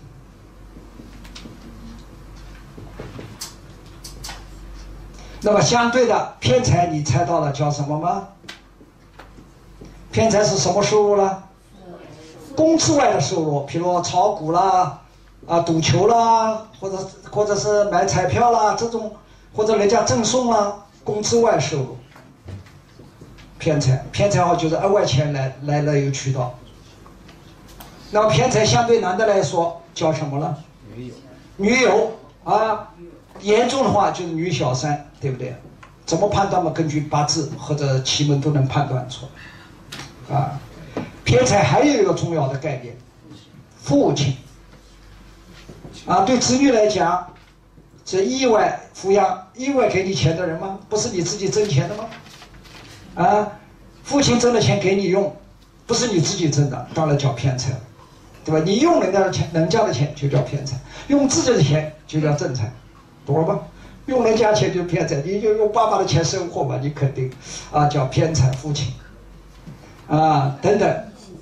那么相对的偏财，你猜到了叫什么吗？偏财是什么收入呢？工资外的收入，比如炒股啦、啊赌球啦，或者或者是买彩票啦这种，或者人家赠送啦，工资外收入。偏财，偏财话就是额外钱来来了有渠道。那么偏财相对男的来说叫什么呢？女友。女友啊。严重的话就是女小三，对不对？怎么判断嘛？根据八字或者奇门都能判断出来。啊，偏财还有一个重要的概念，父亲。啊，对子女来讲，这意外抚养、意外给你钱的人吗？不是你自己挣钱的吗？啊，父亲挣的钱给你用，不是你自己挣的，当然叫偏财了，对吧？你用人家的钱，人家的钱就叫偏财，用自己的钱就叫正财。懂了吗？用人家钱就偏财，你就用爸爸的钱生活嘛，你肯定啊叫偏财父亲啊等等，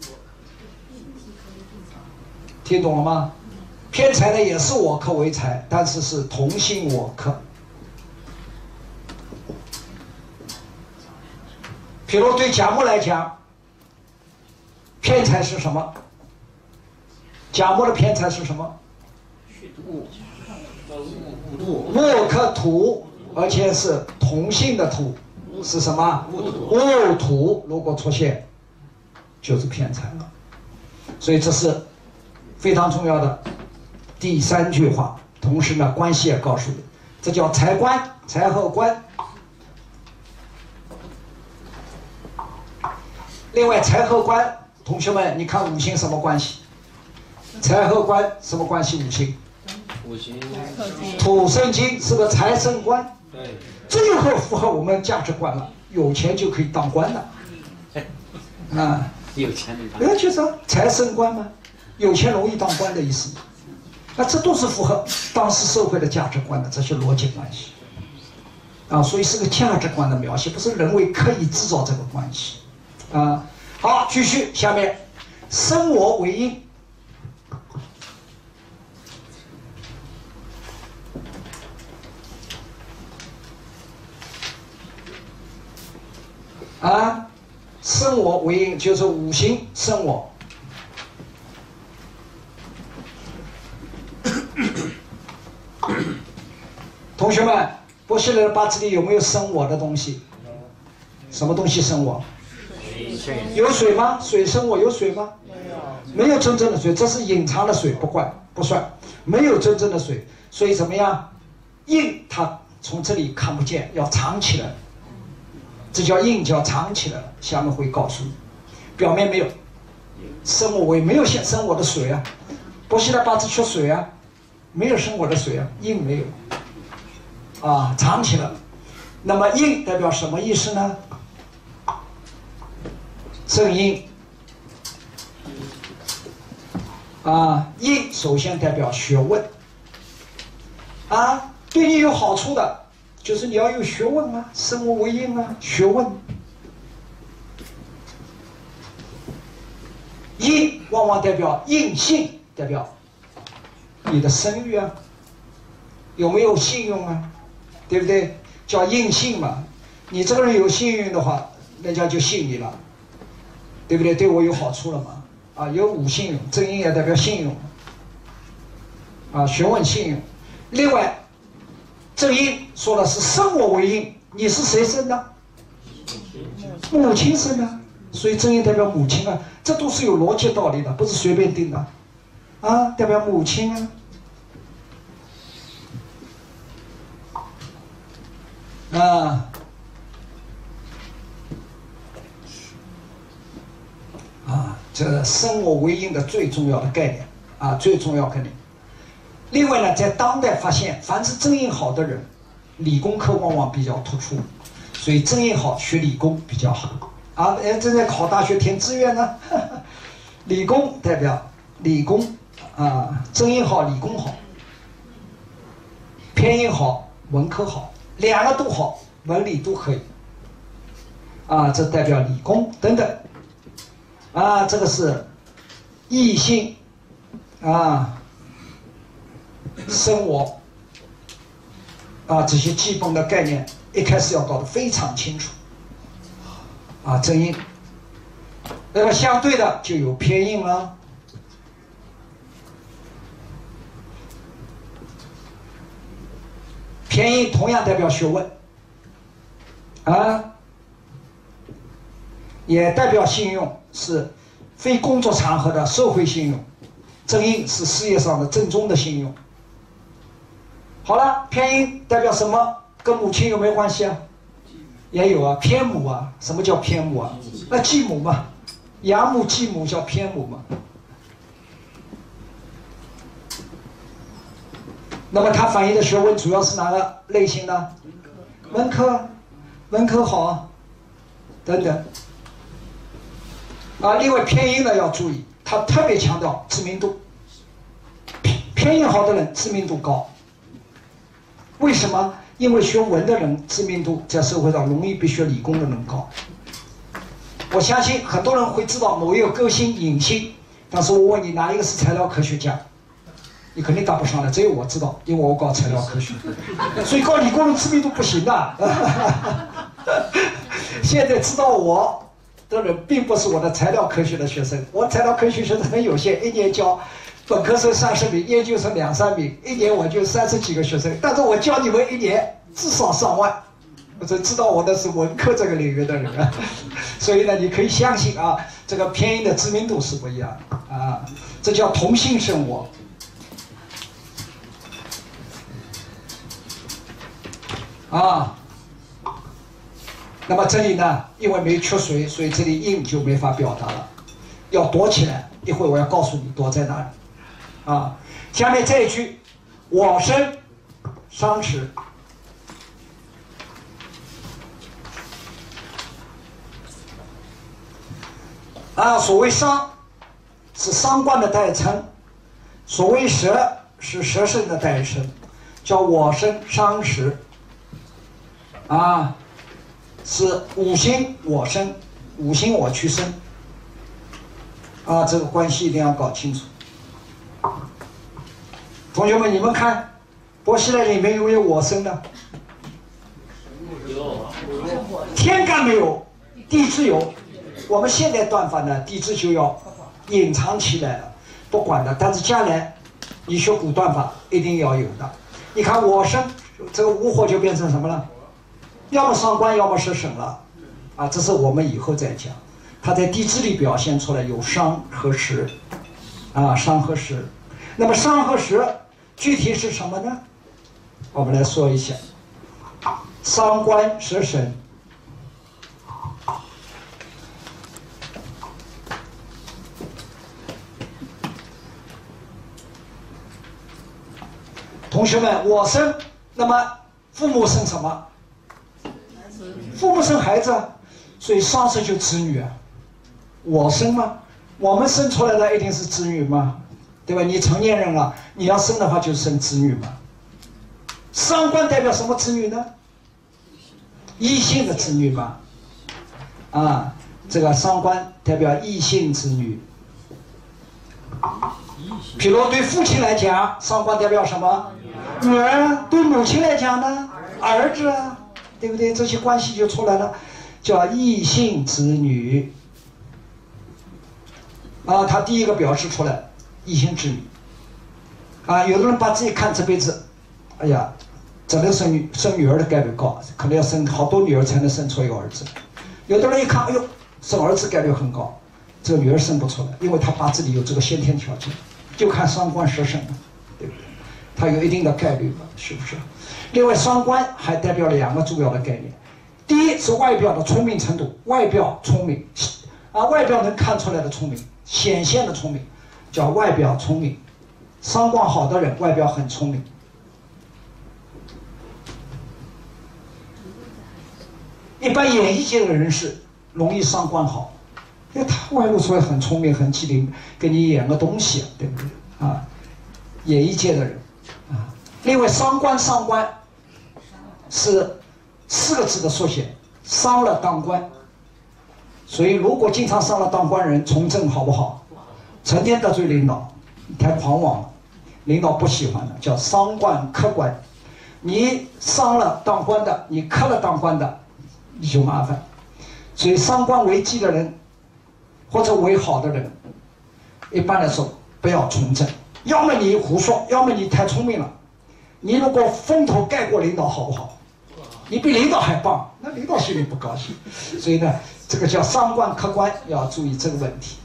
听懂了吗？偏财呢也是我克为财，但是是同性我克比如对甲木来讲，偏财是什么？甲木的偏财是什么？木克土，而且是同性的土，是什么？戊土。如果出现，就是偏财了。所以这是非常重要的第三句话。同时呢，关系也告诉你，这叫财官，财和官。另外，财和官，同学们，你看五行什么关系？财和官什么关系？五行。 五行。 土生金是个财生官。 对。 这个符合我们价值观了，有钱就可以当官了。啊。 有钱能当。 哎，就是财生官嘛，有钱容易当官的意思。那这都是符合当时社会的价值观的这些逻辑关系。啊，所以是个价值观的描写，不是人为刻意制造这个关系。啊，好，继续下面，生我为因。啊，生我为因就是五行生我。同学们，波西来的八字里有没有生我的东西？什么东西生我？有水吗？水生我有水吗？没有真正的水，这是隐藏的水，不管不算，没有真正的水，所以怎么样？印它从这里看不见，要藏起来，这叫印，叫藏起来了。下面会告诉你，表面没有生我为没有现生我的水啊，波西来八字缺水啊，没有生我的水啊，印没有啊，藏起来了。那么印代表什么意思呢？正印啊，印首先代表学问啊，对你有好处的，就是你要有学问啊，生我为印啊，学问。印往往代表印性，代表你的声誉啊，有没有信用啊，对不对？叫印性嘛，你这个人有信用的话，人家就信你了。对不对？对我有好处了嘛？啊，有五信用，正印也代表信用，啊，学问信用。另外，正印说的是生我为印，你是谁生的？母亲生的，所以正印代表母亲啊，这都是有逻辑道理的，不是随便定的，啊，代表母亲啊，啊。啊，这生我为因的最重要的概念啊，最重要概念。另外呢，在当代发现，凡是正印好的人，理工科往往比较突出，所以正印好学理工比较好啊。哎，正在考大学填志愿呢，呵呵理工代表理工啊，正印好，理工好，偏印好，文科好，两个都好，文理都可以啊，这代表理工等等。啊，这个是异性啊，生我啊，这些基本的概念一开始要搞得非常清楚啊，正印。那么相对的就有偏印了，偏印同样代表学问啊，也代表信用。是非工作场合的社会信用，正印是事业上的正宗的信用。好了，偏印代表什么？跟母亲有没有关系啊？也有啊，偏母啊。什么叫偏母啊？那继母嘛，养母继母叫偏母嘛。那么它反映的学问主要是哪个类型呢？文科，文科好，等等。啊，另外偏印呢要注意，他特别强调知名度，偏偏印好的人知名度高。为什么？因为学文的人知名度在社会上容易比学理工的人高。我相信很多人会知道某一个歌星影星，但是我问你哪一个是材料科学家，你肯定答不上来。只有我知道，因为我搞材料科学，所以搞理工人知名度不行的。 现在知道我的人，并不是我的材料科学的学生。我材料科学学生很有限，一年教本科生三十名，研究生两三名，一年我就三十几个学生。但是我教你们一年至少上万。这知道我的是文科这个领域的人啊，所以呢，你可以相信啊，这个偏音的知名度是不一样啊，这叫同性生我。啊，那么这里呢，因为没缺水，所以这里音就没法表达了，要躲起来。一会儿我要告诉你躲在哪里。啊，下面这一句，我生伤时。啊，所谓伤是伤官的代称，所谓蛇是蛇身的代称，叫我生伤时。啊，是五行我生，五行我去生。啊，这个关系一定要搞清楚。同学们，你们看，波西来里面有没有我生的？ 有。 天干没有，地支有。我们现在断法呢，地支就要隐藏起来了，不管的。但是将来你学古断法一定要有的。你看我生这个午火就变成什么了？要么伤官，要么是省了。啊，这是我们以后再讲。它在地支里表现出来有伤和时，啊，伤和时。那么伤和时具体是什么呢？我们来说一下，伤官食神。同学们，我生，那么父母生什么？父母生孩子，所以伤生就子女啊。我生吗？我们生出来的一定是子女吗？对吧？你成年人了，你要生的话就生子女嘛。伤官代表什么子女呢？异性的子女嘛。啊，这个伤官代表异性子女。比如对父亲来讲，伤官代表什么？女儿。对母亲来讲呢，儿子啊，对不对？这些关系就出来了，叫异性子女。啊，他第一个表示出来，异性子女。啊，有的人把自己看这辈子，哎呀，只能生女生女儿的概率高，可能要生好多女儿才能生出一个儿子。有的人一看，哎呦，生儿子概率很高，这个女儿生不出来，因为他八字里有这个先天条件，就看伤官食神，对不对？它有一定的概率吧，是不是？另外，伤官还代表了两个重要的概念，第一是外表的聪明程度，外表聪明，啊，外表能看出来的聪明，显现的聪明，叫外表聪明。伤官好的人，外表很聪明。一般演艺界的人士容易伤官好，因为他外露出来很聪明、很机灵，给你演个东西，对不对？啊，演艺界的人啊。另外，伤官伤官是四个字的缩写，伤了当官。所以，如果经常伤了当官人，从政好不好？成天得罪领导，太狂妄了，领导不喜欢的，叫伤官克官。你伤了当官的，你克了当官的，你就麻烦。所以伤官为忌的人，或者为好的人，一般来说不要从政。要么你胡说，要么你太聪明了。你如果风头盖过领导，好不好？你比领导还棒，那领导心里不高兴。所以呢，这个叫伤官克官，要注意这个问题。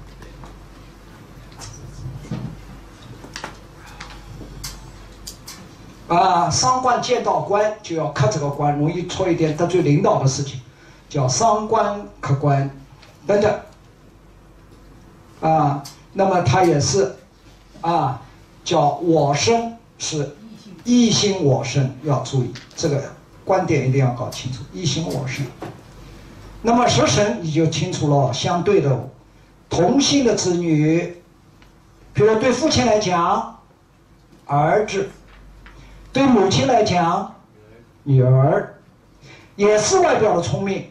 啊，伤官见到官就要克这个官，容易出一点得罪领导的事情，叫伤官克官等等。啊，那么它也是啊，叫我生是异性我生，要注意这个观点一定要搞清楚，异性我生。那么食神你就清楚了，相对的同性的子女，比如对父亲来讲，儿子。对母亲来讲，女儿也是外表的聪明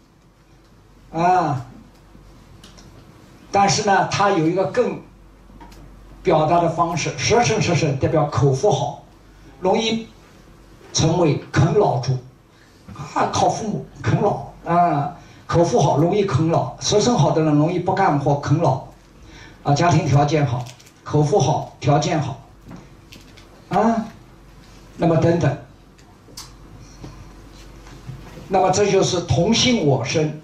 啊，但是呢，它有一个更表达的方式，食神食神代表口福好，容易成为啃老族啊，靠父母啃老啊，口福好容易啃老，舌身好的人容易不干活啃老，啊，家庭条件好，口福好，条件好，啊，那么等等，那么这就是同性我生。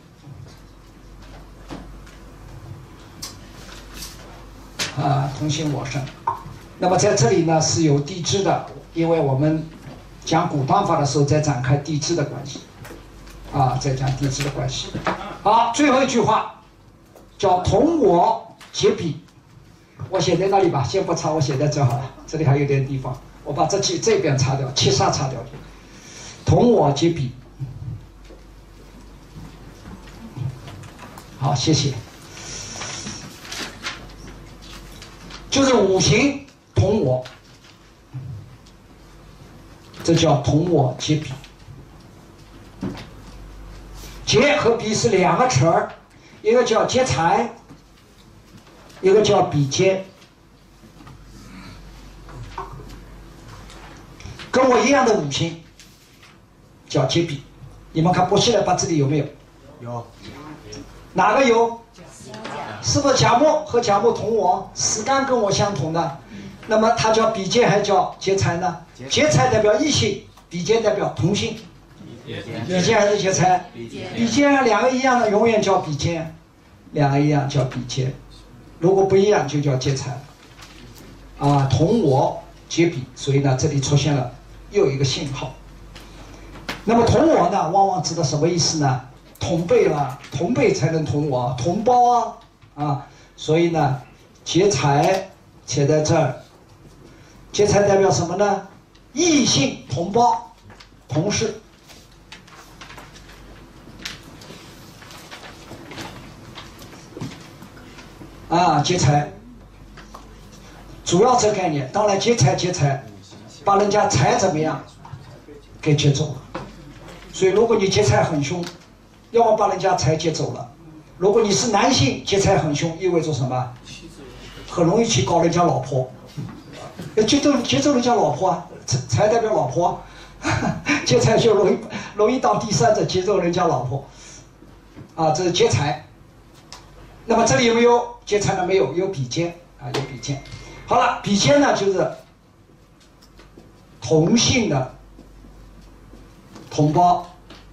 啊，同性我生。那么在这里呢是有地支的，因为我们讲古断法的时候在展开地支的关系，啊，在讲地支的关系。好，最后一句话叫同我结比，我写在那里吧，先不擦，我写在这好了，这里还有点地方，我把这句这边擦掉，七煞擦掉，同我结比。好，谢谢。就是五行同我，这叫同我结比。结和比是两个词儿，一个叫劫财，一个叫比劫。跟我一样的五行叫结比。你们看，伯希勒八字里有没有？ 有。 哪个有？是不是甲木和甲木同我，死干跟我相同的，那么它叫比劫还叫劫财呢？劫财代表异性，比劫代表同性。比劫还是劫财？比劫两个一样的永远叫比劫，两个一样叫比劫，如果不一样就叫劫财。啊，同我结比，所以呢这里出现了又一个信号。那么同我呢，往往指的什么意思呢？同辈了，同辈才能同我，同胞啊。啊，所以呢，劫财写在这儿，劫财代表什么呢？异性同胞、同事。啊，劫财，主要这概念。当然，劫财劫财，把人家财怎么样给劫走了。所以，如果你劫财很凶，要么把人家财劫走了。如果你是男性，劫财很凶，意味着什么？很容易去搞人家老婆，劫走劫走人家老婆啊，财代表老婆，劫财就容易容易当第三者，劫走人家老婆，啊，这是劫财。那么这里有没有劫财呢？没有，有比劫啊，有比劫。好了，比劫呢就是同性的同胞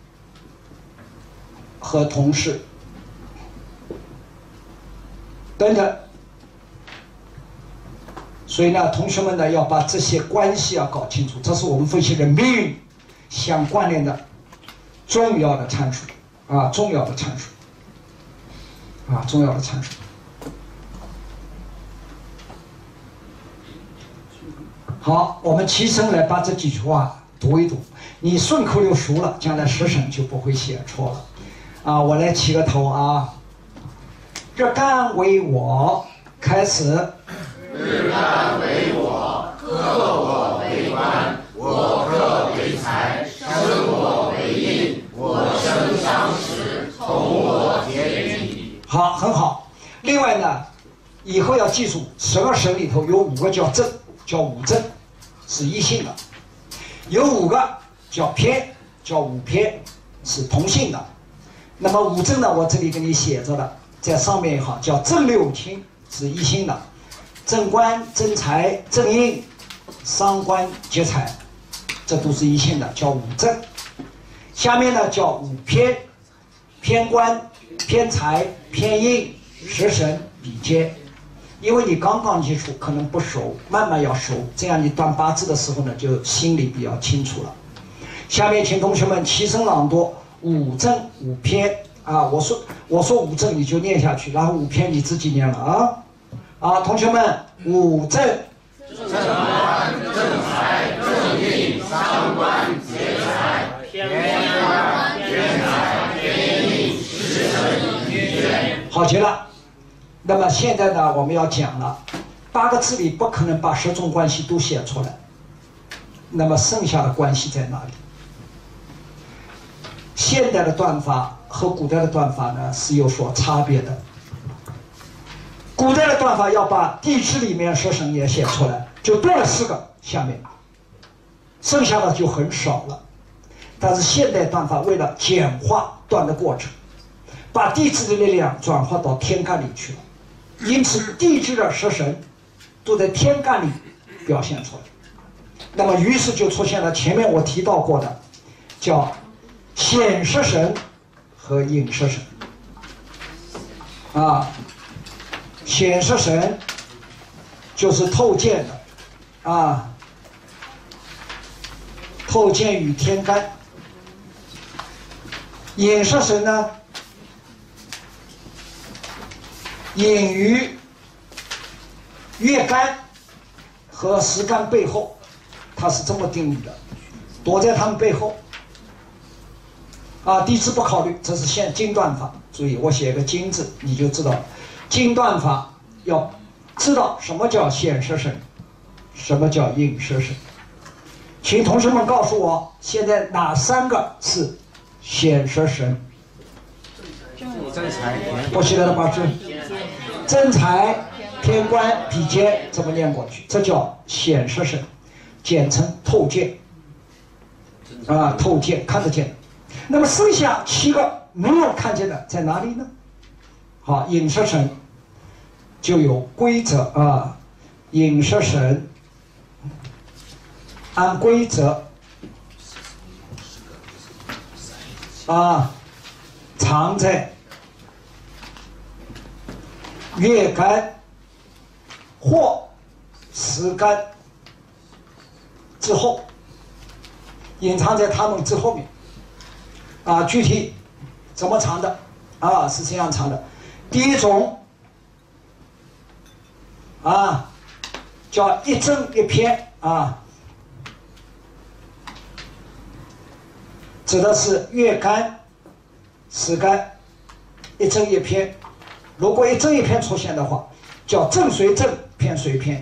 和同事。等等，所以呢，同学们呢要把这些关系要搞清楚，这是我们分析人命运相关联的重要的参数啊，重要的参数啊，重要的参数。好，我们齐声来把这几句话读一读，你顺口溜熟了，将来十审就不会写错了啊。我来起个头啊。日干为我，开始。 日干为我，克我为官，我克为财，生我为印，我生相识，同我结比。 好，很好。另外呢，以后要记住，十二神里头有五个叫正，叫五正，是异性的；有五个叫偏，叫五偏，是同性的。那么五正呢，我这里给你写着了。在上面也好，叫正六亲是异性的，正官、正财、正印、伤官、劫财，这都是异性的，叫五正。下面呢叫五偏，偏官、偏财、偏印、食神、比劫。因为你刚刚接触，可能不熟，慢慢要熟，这样你断八字的时候呢，就心里比较清楚了。下面请同学们齐声朗读五正五偏。啊，我说我说五正你就念下去，然后五偏你自己念了啊！啊，同学们，五正。 正官、正财、正印、伤官、劫财、偏官、偏财、偏印、食神、比劫。 好极了。那么现在呢，我们要讲了，八个字里不可能把十种关系都写出来，那么剩下的关系在哪里？现代的断法和古代的断法呢是有所差别的。古代的断法要把地支里面十神也写出来，就多了四个，下面剩下的就很少了。 但是现代断法为了简化断的过程，把地支的力量转化到天干里去了，因此地支的食神都在天干里表现出来。那么于是就出现了前面我提到过的叫显食神和隐食神啊。显食神就是透见的啊，透见于天干。隐食神呢，隐于月干和时干背后，它是这么定义的，躲在他们背后。啊，地支不考虑，这是现经断法。注意，我写个经字，你就知道了。经断法要知道什么叫显食神，什么叫隐食神。请同学们告诉我，现在哪三个是显食神？ 正财、 我写了吗？是正财、偏官、比肩，怎么念过去？这叫显食神，简称透见。啊，透见看得见。那么剩下七个没有看见的在哪里呢？好，隐食神就有规则啊，隐食神按规则啊，藏在月干或时干之后，隐藏在它们之后面。啊，具体怎么藏的？啊，是这样藏的。第一种啊，叫一正一偏啊，指的是月干、时干，一正一偏。如果一正一偏出现的话，叫正随正，偏随偏。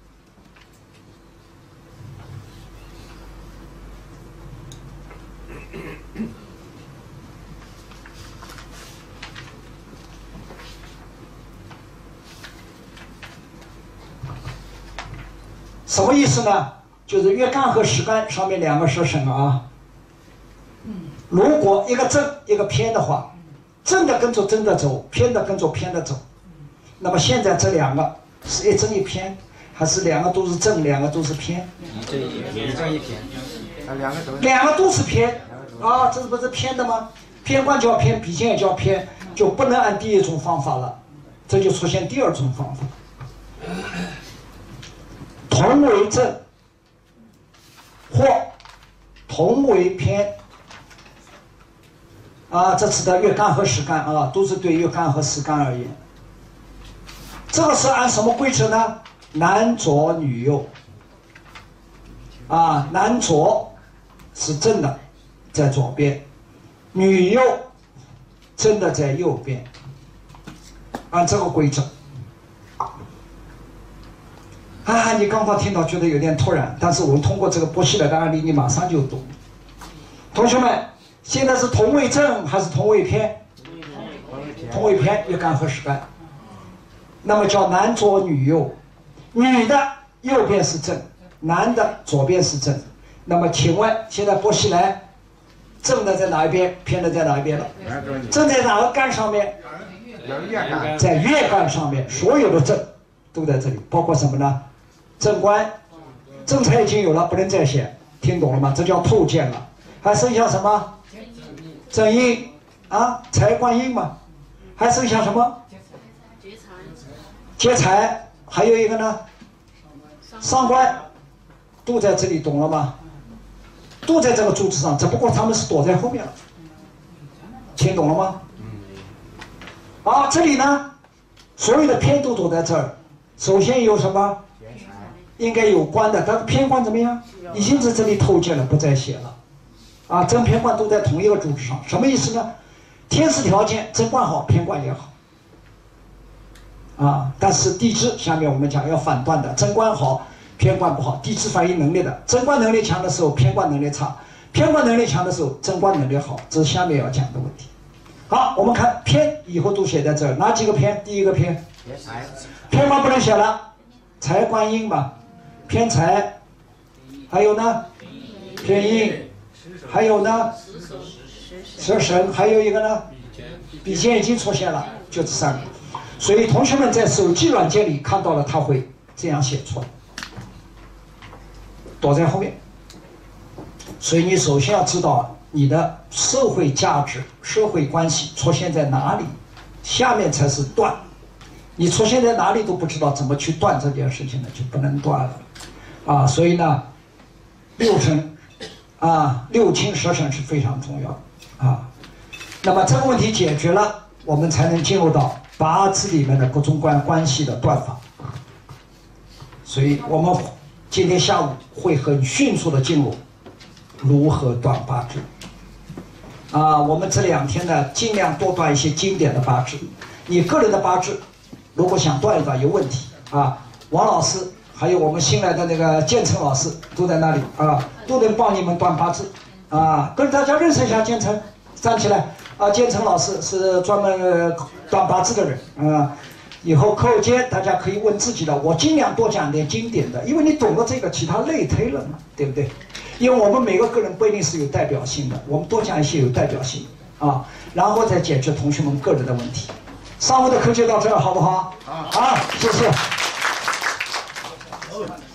什么意思呢？就是月干和时干上面两个是什么啊？如果一个正一个偏的话，正的跟着正的走，偏的跟着偏的走。那么现在这两个是一正一偏，还是两个都是正，两个都是偏？ 一正一偏，一正一偏，啊，两个都两个都是偏啊，这不是偏的吗？偏官叫偏，比肩也叫偏，就不能按第一种方法了，这就出现第二种方法。同为正或同为偏啊，这指的月干和时干啊，都是对月干和时干而言。这个是按什么规则呢？男左女右啊，男左是正的，在左边；女右正的在右边，按这个规则。啊，你刚刚听到觉得有点突然，但是我们通过这个剥析来的案例，你马上就懂。同学们，现在是同位正还是同位偏？同位偏，月干和时干。那么叫男左女右，女的右边是正，男的左边是正。那么请问，现在剥析来，正的在哪一边，偏的在哪一边了？正在哪个干上面？在月干上面，所有的正都在这里，包括什么呢？正官、正财已经有了，不能再写，听懂了吗？这叫透见了。还剩下什么？正印啊，财官印嘛。还剩下什么？劫财，还有一个呢，伤官，都在这里，懂了吗？都在这个柱子上，只不过他们是躲在后面了，听懂了吗？啊，这里呢，所有的偏都躲在这儿。首先有什么？应该有官的，但是偏官怎么样？已经在这里透见了，不再写了。啊，正偏官都在同一个柱子上，什么意思呢？天时条件，正官好，偏官也好。啊，但是地支下面我们讲要反断的，正官好，偏官不好。地支反映能力的，正官能力强的时候，偏官能力差；偏官能力强的时候，正官能力好。这是下面要讲的问题。好，我们看偏以后都写在这儿，哪几个偏？第一个偏，偏官不能写了，财官印嘛，偏财，还有呢，偏印， 还有呢，蛇神，还有一个呢，笔尖已经出现了，就这三个。所以同学们在手机软件里看到了，他会这样写出来，躲在后面。所以你首先要知道你的社会价值、社会关系出现在哪里，下面才是断。你出现在哪里都不知道怎么去断这件事情呢，就不能断了。啊，所以呢，六尘啊，六亲十神是非常重要的啊。那么这个问题解决了，我们才能进入到八字里面的各种关关系的断法。所以我们今天下午会很迅速的进入如何断八字。啊，我们这两天呢，尽量多断一些经典的八字。你个人的八字，如果想断一断有问题啊，王老师还有我们新来的那个建成老师都在那里啊，都能帮你们断八字啊。跟大家认识一下建成，站起来啊！建成老师是专门断八字的人啊。以后课间大家可以问自己的，我尽量多讲点经典的，因为你懂了这个，其他类推了嘛，对不对？因为我们每个个人不一定是有代表性的，我们多讲一些有代表性啊，然后再解决同学们个人的问题。上午的课就到这儿，好不好？好，谢谢。